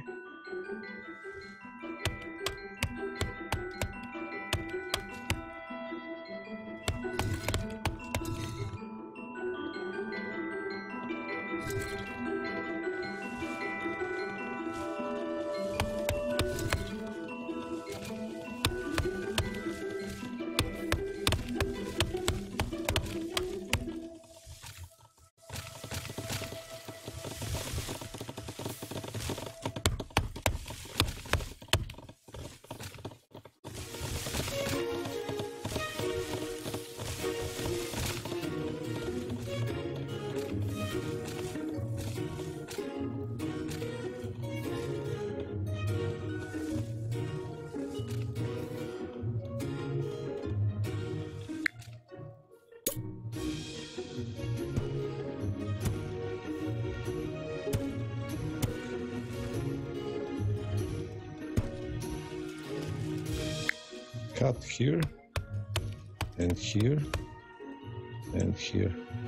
Cut here, and here, and here.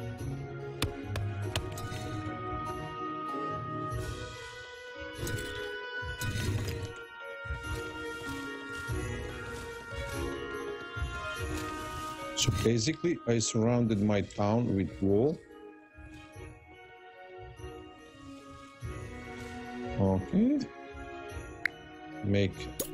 So basically, I surrounded my town with wall. Okay. Make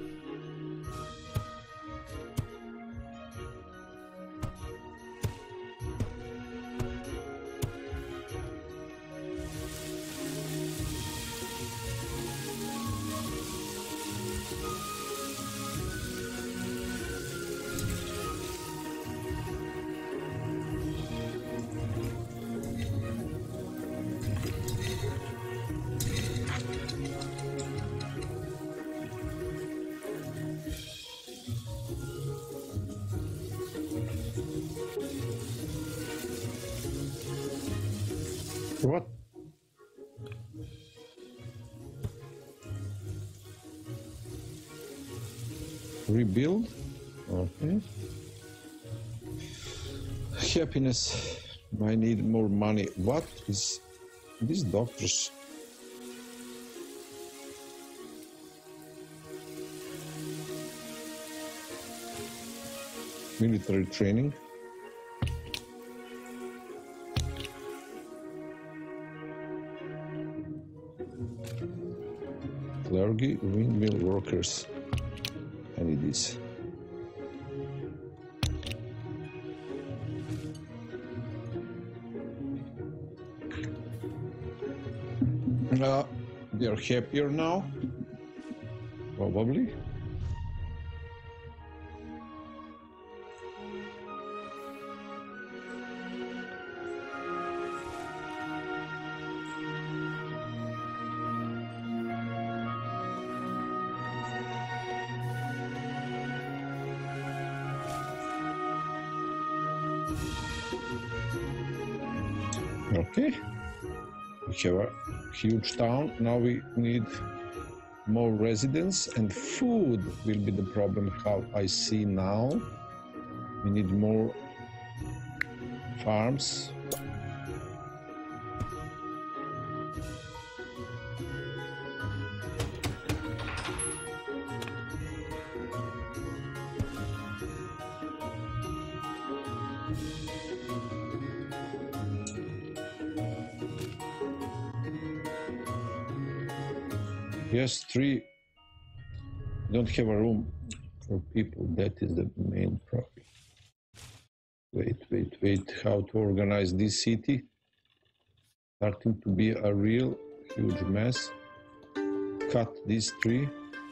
what? Rebuild? Okay. Happiness. I need more money. What is these doctors? Military training. Clergy, windmill workers. I need this. They're happier now, probably. Okay, we have a huge town. Now we need more residents, and food will be the problem, how I see now. We need more farms. Yes, 3. Don't have a room for people. That is the main problem. Wait. How to organize this city? Starting to be a real huge mess. Cut these 3.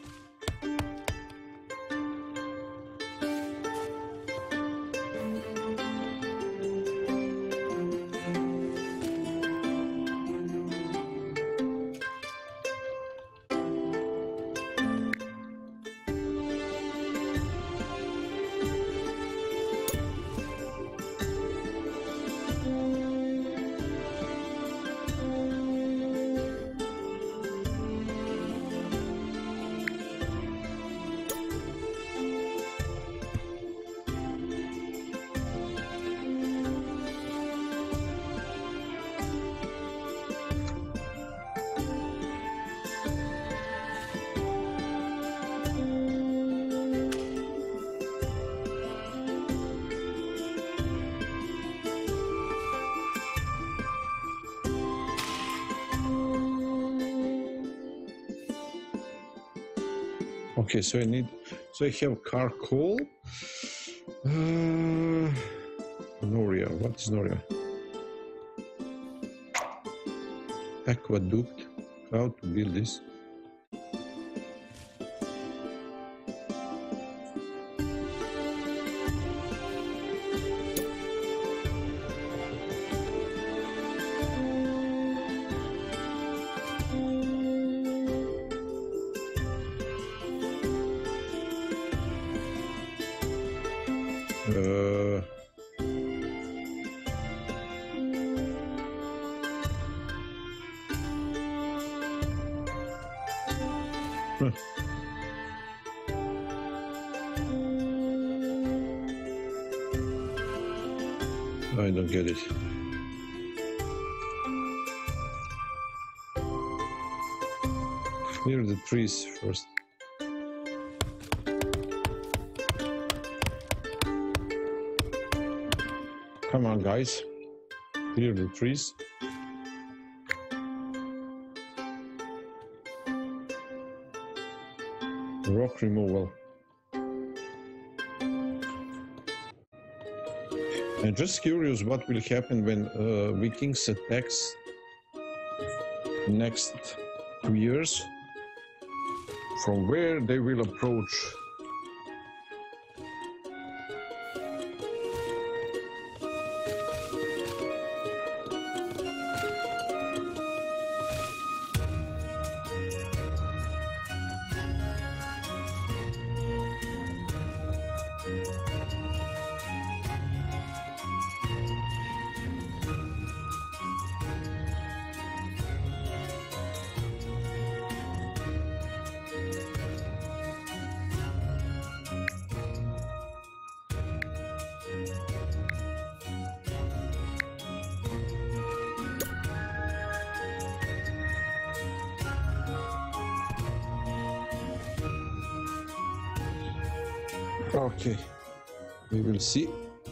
Okay, so I have charcoal. Noria, what is Noria? Aqueduct, how to build this? I don't get it. Clear the trees first. Come on, guys. Clear the trees. Rock removal. I'm just curious what will happen when Vikings attacks next 2 years. From where they will approach. Okay, we will see.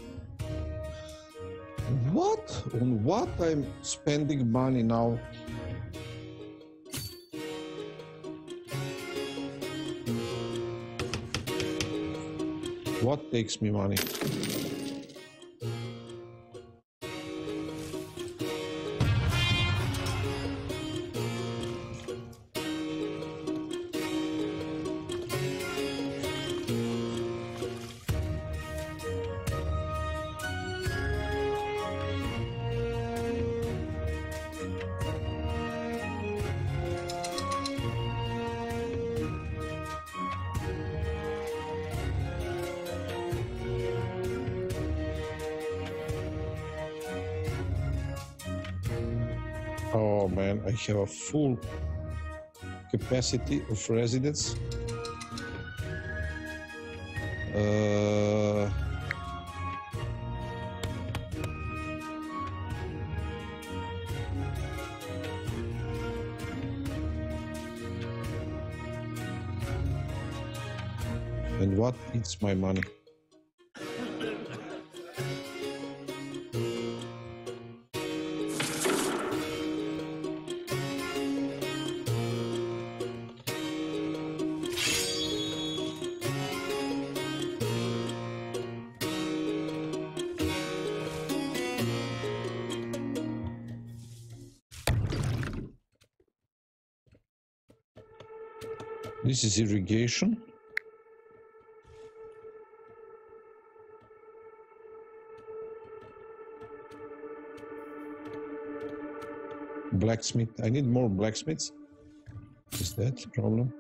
On what I'm spending money now? What takes me money? Oh man, I have a full capacity of residents. And what eats my money? This is irrigation. Blacksmith. I need more blacksmiths. Is that the problem?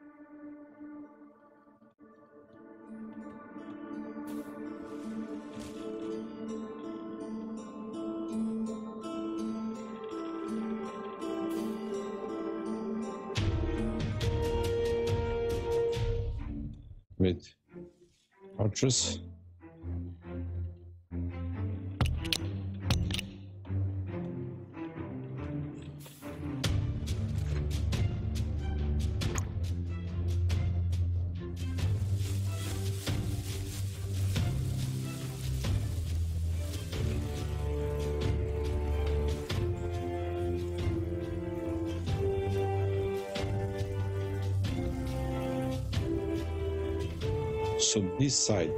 Wait. Archers. So this side.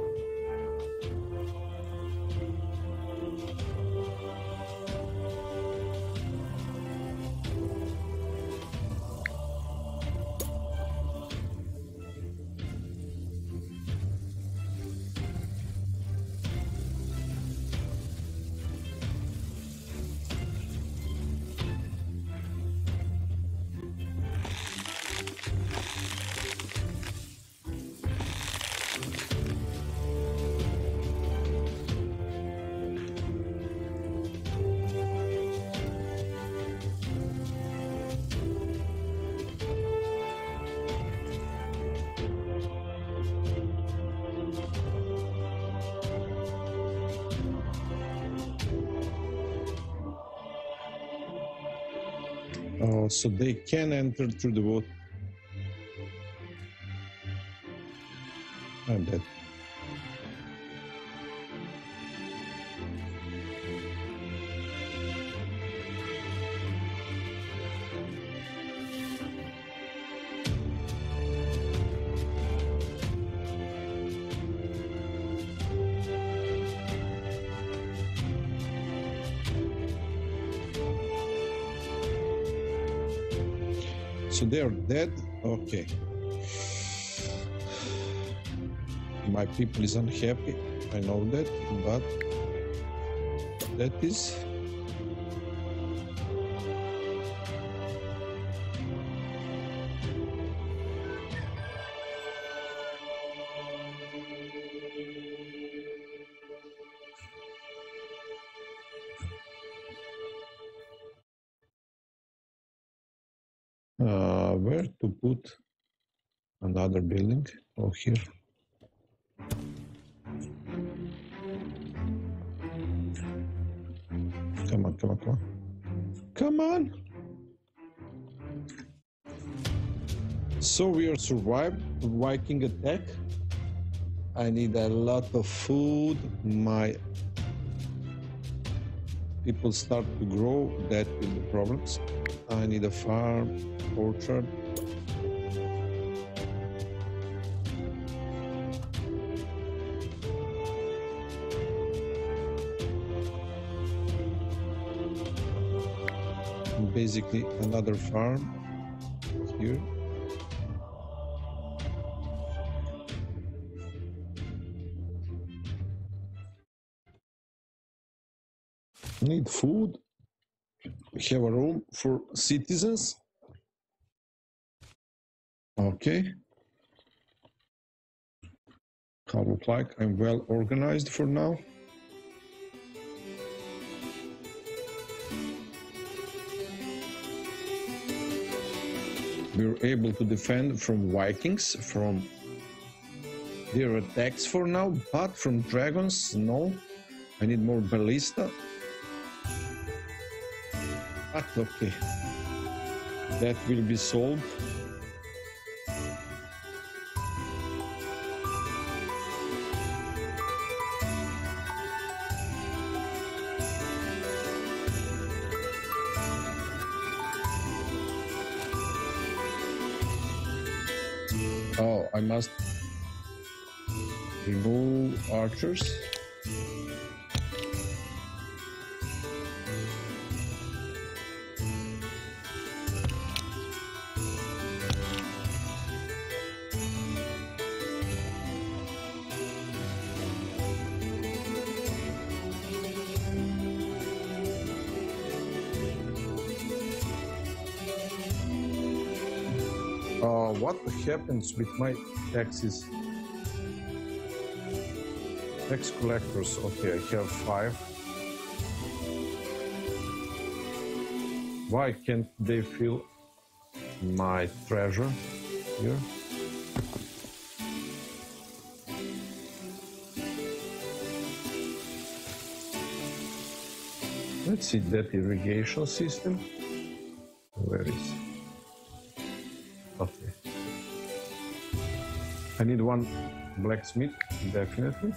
Oh, so they can enter through the water. I'm dead. So they are dead. Okay. My people is unhappy. I know that, but that is. Where to put another building? Oh, here. Come on, come on, come on. Come on! So we are survived Viking attack. I need a lot of food. My people start to grow. That will be problems. I need a farm, orchard. Basically another farm here. Need food. We have a room for citizens. Okay. How look like I'm well organized for now. We're able to defend from Vikings, from their attacks for now, but from dragons, no. I need more ballista. But okay, that will be solved. Oh, I must remove archers. What happens with my taxes? Tax collectors. Okay, I have 5. Why can't they fill my treasure here? Let's see that irrigation system. Where is it? Okay. I need one blacksmith, definitely.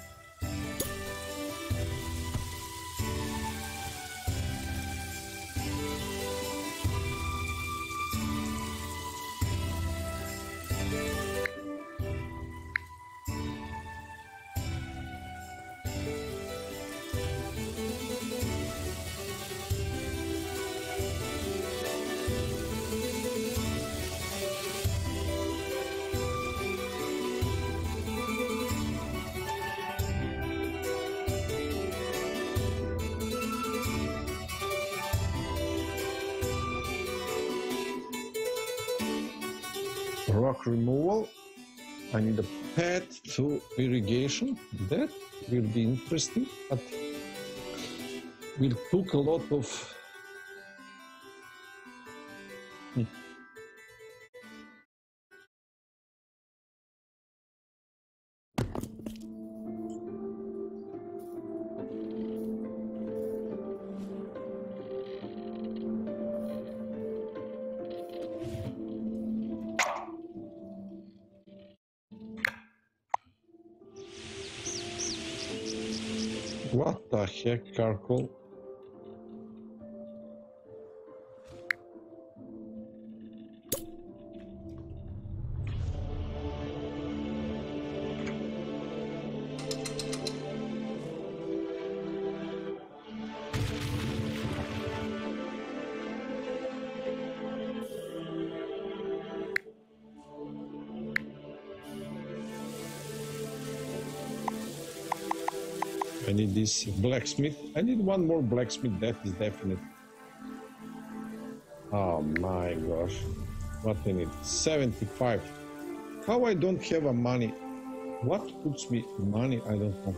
Rock removal. I need a path to irrigation. That will be interesting, but will took a lot of what the heck, charcoal? I need this blacksmith. I need one more blacksmith, that is definite. Oh my gosh. What I need? 75. How I don't have a money? What puts me money? I don't know.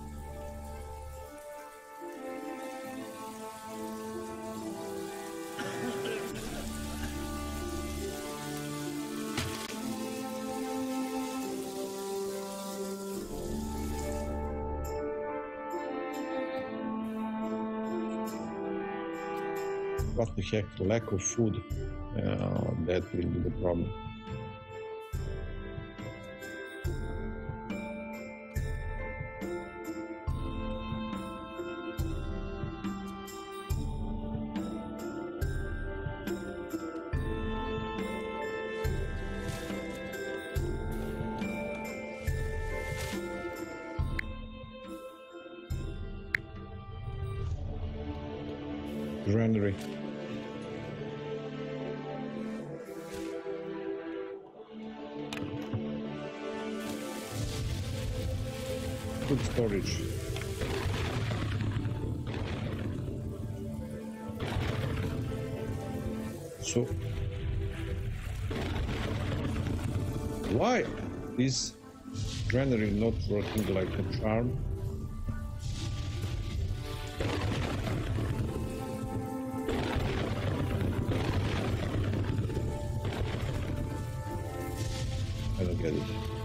What the heck, lack of food, that will be the problem. Granary. Good storage. So, why is granary not working like a charm? I don't get it.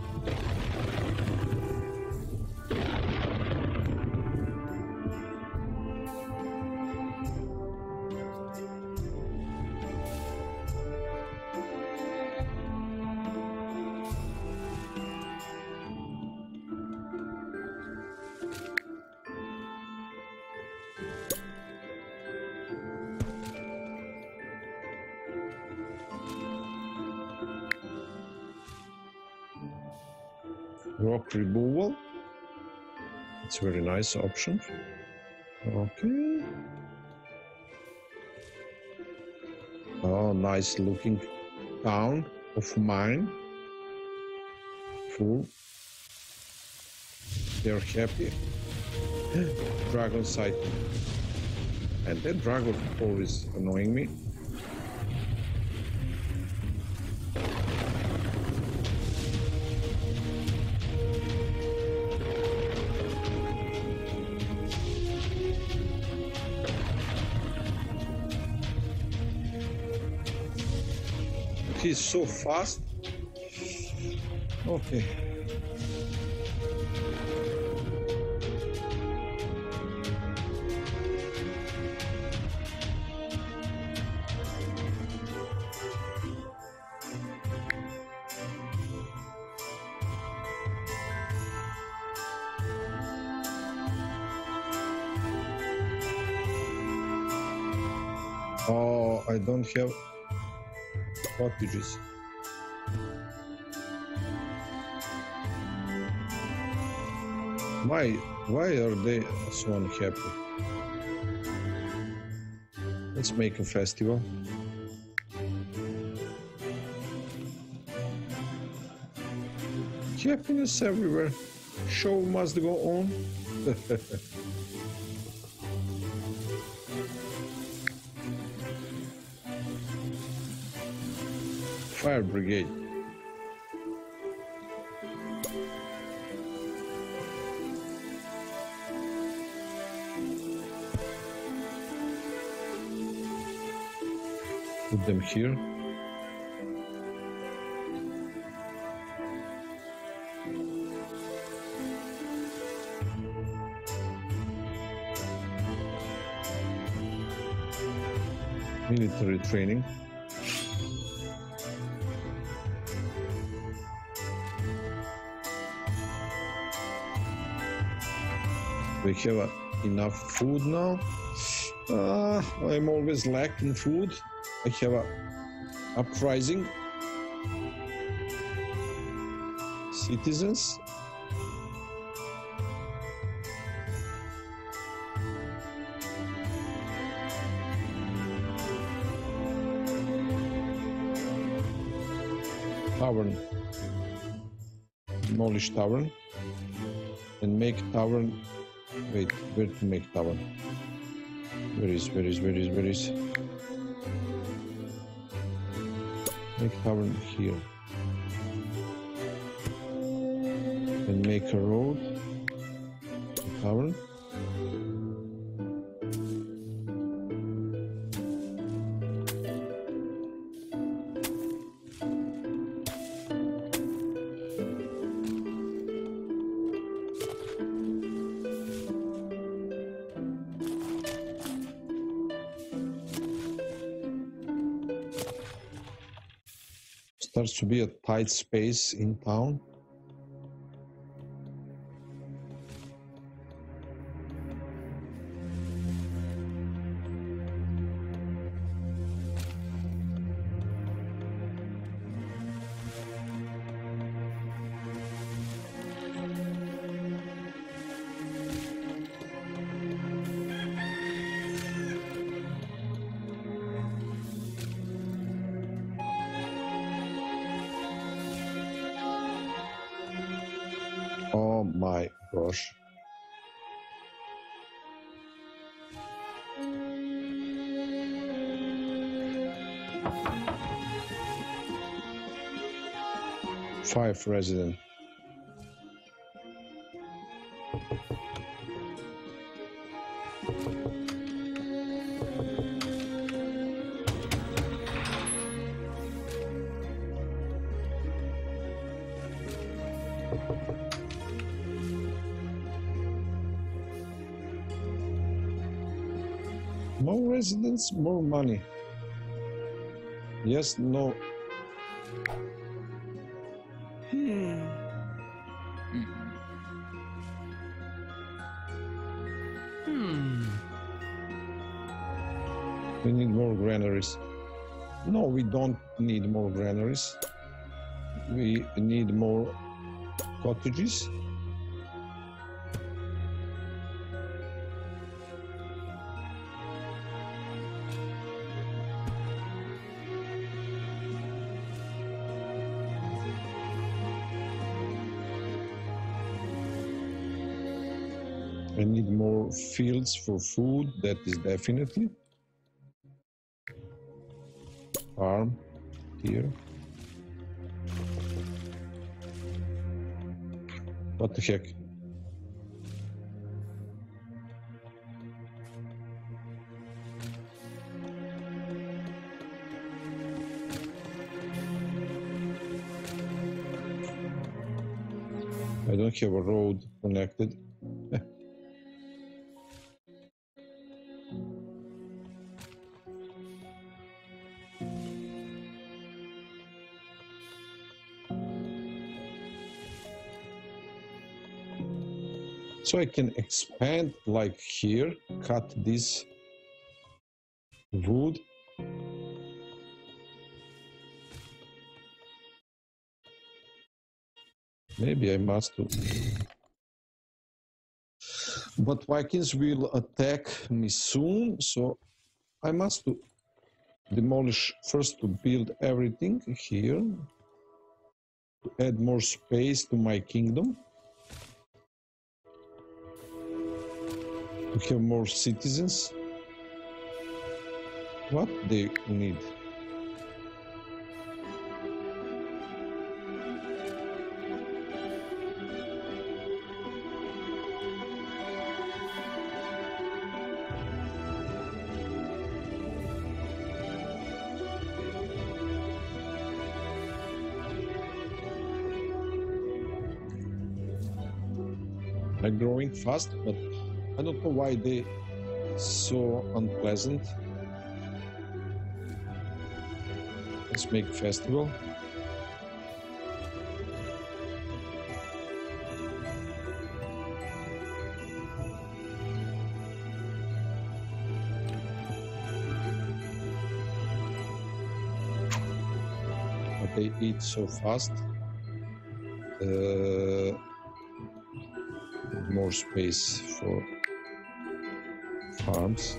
Rock removal. It's a very nice option. Okay. Oh, nice looking town of mine. Full. They're happy. Dragon sighting. And that dragon always annoying me. he's so fast. Okay. Oh, I don't have cottages. Why are they so unhappy? Let's make a festival. Happiness everywhere. Show must go on. Fire brigade. Put them here. Military training. We have enough food now. I'm always lacking food. I have a uprising. Citizens. Tavern. Demolish tavern. And make tavern. Wait, where to make tavern? Where is? Make tavern here. And make a road. Tavern. Starts to be a tight space in town. Oh my gosh. Five resident. More residents, more money. Yes, no. We need more granaries. No, we don't need more granaries. We need more cottages. I need more fields for food, that is definitely. Farm here. What the heck? I don't have a road connected. So I can expand like here, cut this wood. Maybe I must do. But Vikings will attack me soon, so I must do demolish first to build everything here, to add more space to my kingdom, to have more citizens. What they need? They're growing fast, but I don't know why they so unpleasant. Let's make festival. But they eat so fast. More space for farms.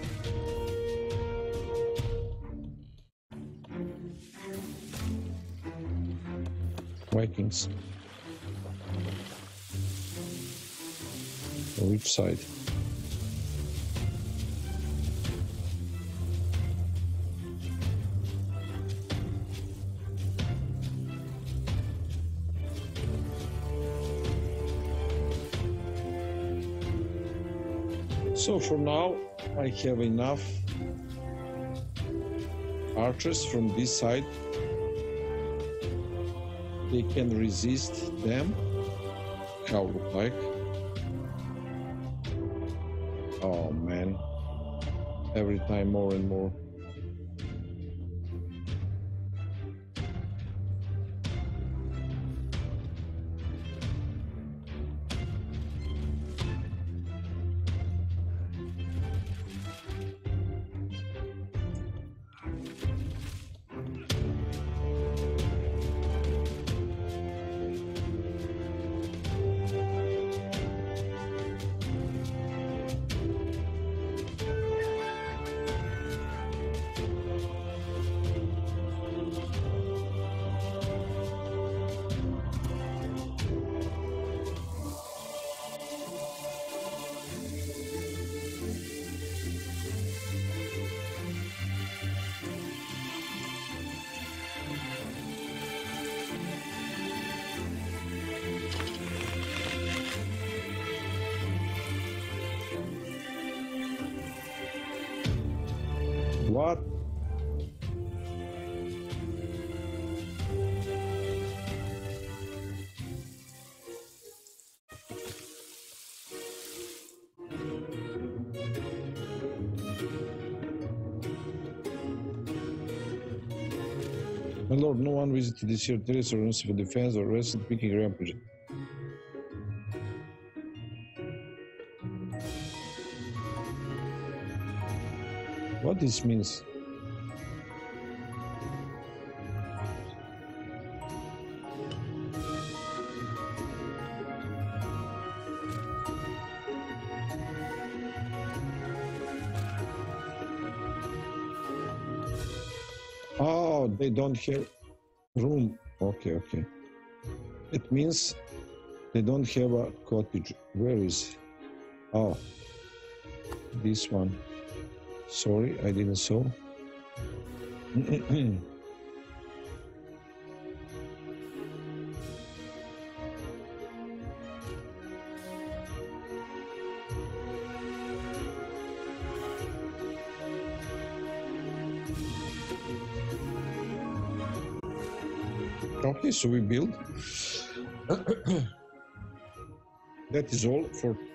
Vikings. On which side? So for now, I have enough archers from this side. They can resist them. How look like? Oh man, every time more and more. What? My lord, no one visited this year territory for defense or recent picking rampage. What this means? Oh, they don't have room. Okay, okay. It means they don't have a cottage. Where is? Oh, this one. Sorry, I didn't saw. Okay, so we build. That is all for